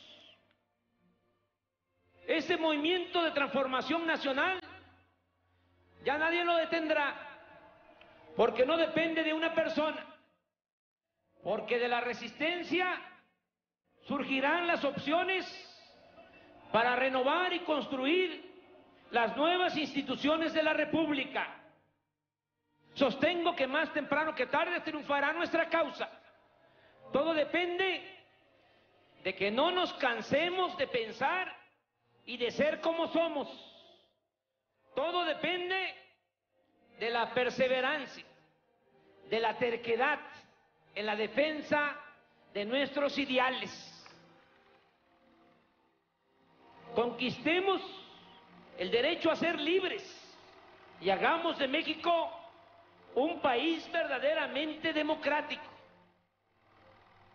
Speaker 4: Ese movimiento de transformación nacional ya nadie lo detendrá, porque no depende de una persona, porque de la resistencia surgirán las opciones para renovar y construir las nuevas instituciones de la República. Sostengo que más temprano que tarde triunfará nuestra causa. Todo depende de que no nos cansemos de pensar y de ser como somos. Todo depende de la perseverancia, de la terquedad en la defensa de nuestros ideales. Conquistemos el derecho a ser libres y hagamos de México un país verdaderamente democrático.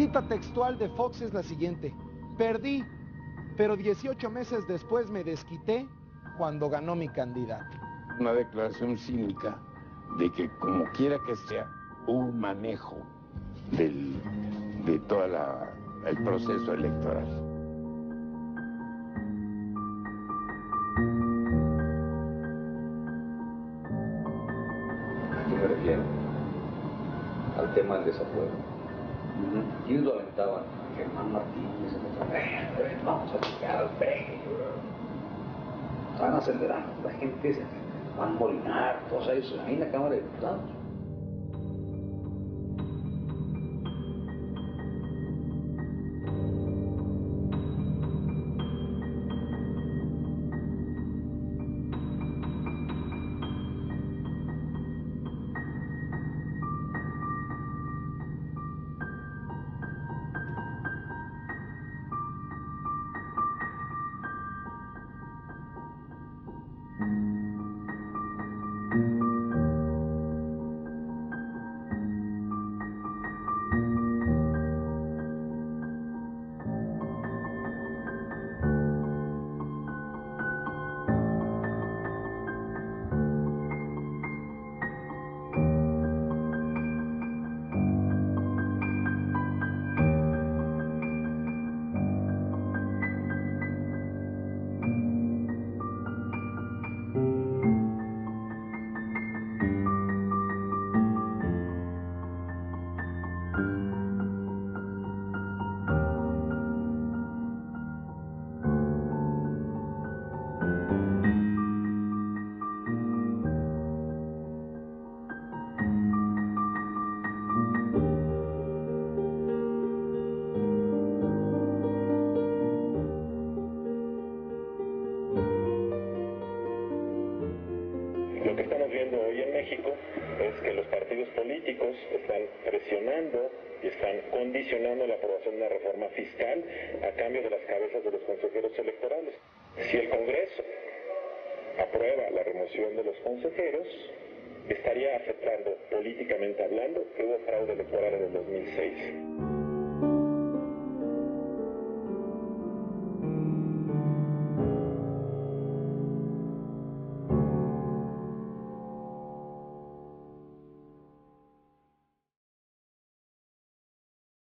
Speaker 3: cita textual de Fox es la siguiente: perdí, pero dieciocho meses después me desquité cuando ganó mi candidato.
Speaker 9: Una declaración cínica de que como quiera que sea, hubo un manejo del, de todo el proceso electoral.
Speaker 11: ¿A qué me refiero? Al tema del desafuero. ¿Quiénes lo aventaban? Germán Martínez, eh, vamos a llegar al peje. Van acelerando, la gente se van a molinar, todos ellos ahí en la Cámara de Diputados.
Speaker 19: Lo que estamos viendo hoy en México es que los partidos políticos están presionando y están condicionando la aprobación de una reforma fiscal a cambio de las cabezas de los consejeros electorales. Si el Congreso aprueba la remoción de los consejeros, estaría aceptando, políticamente hablando, que hubo fraude electoral en el dos mil seis.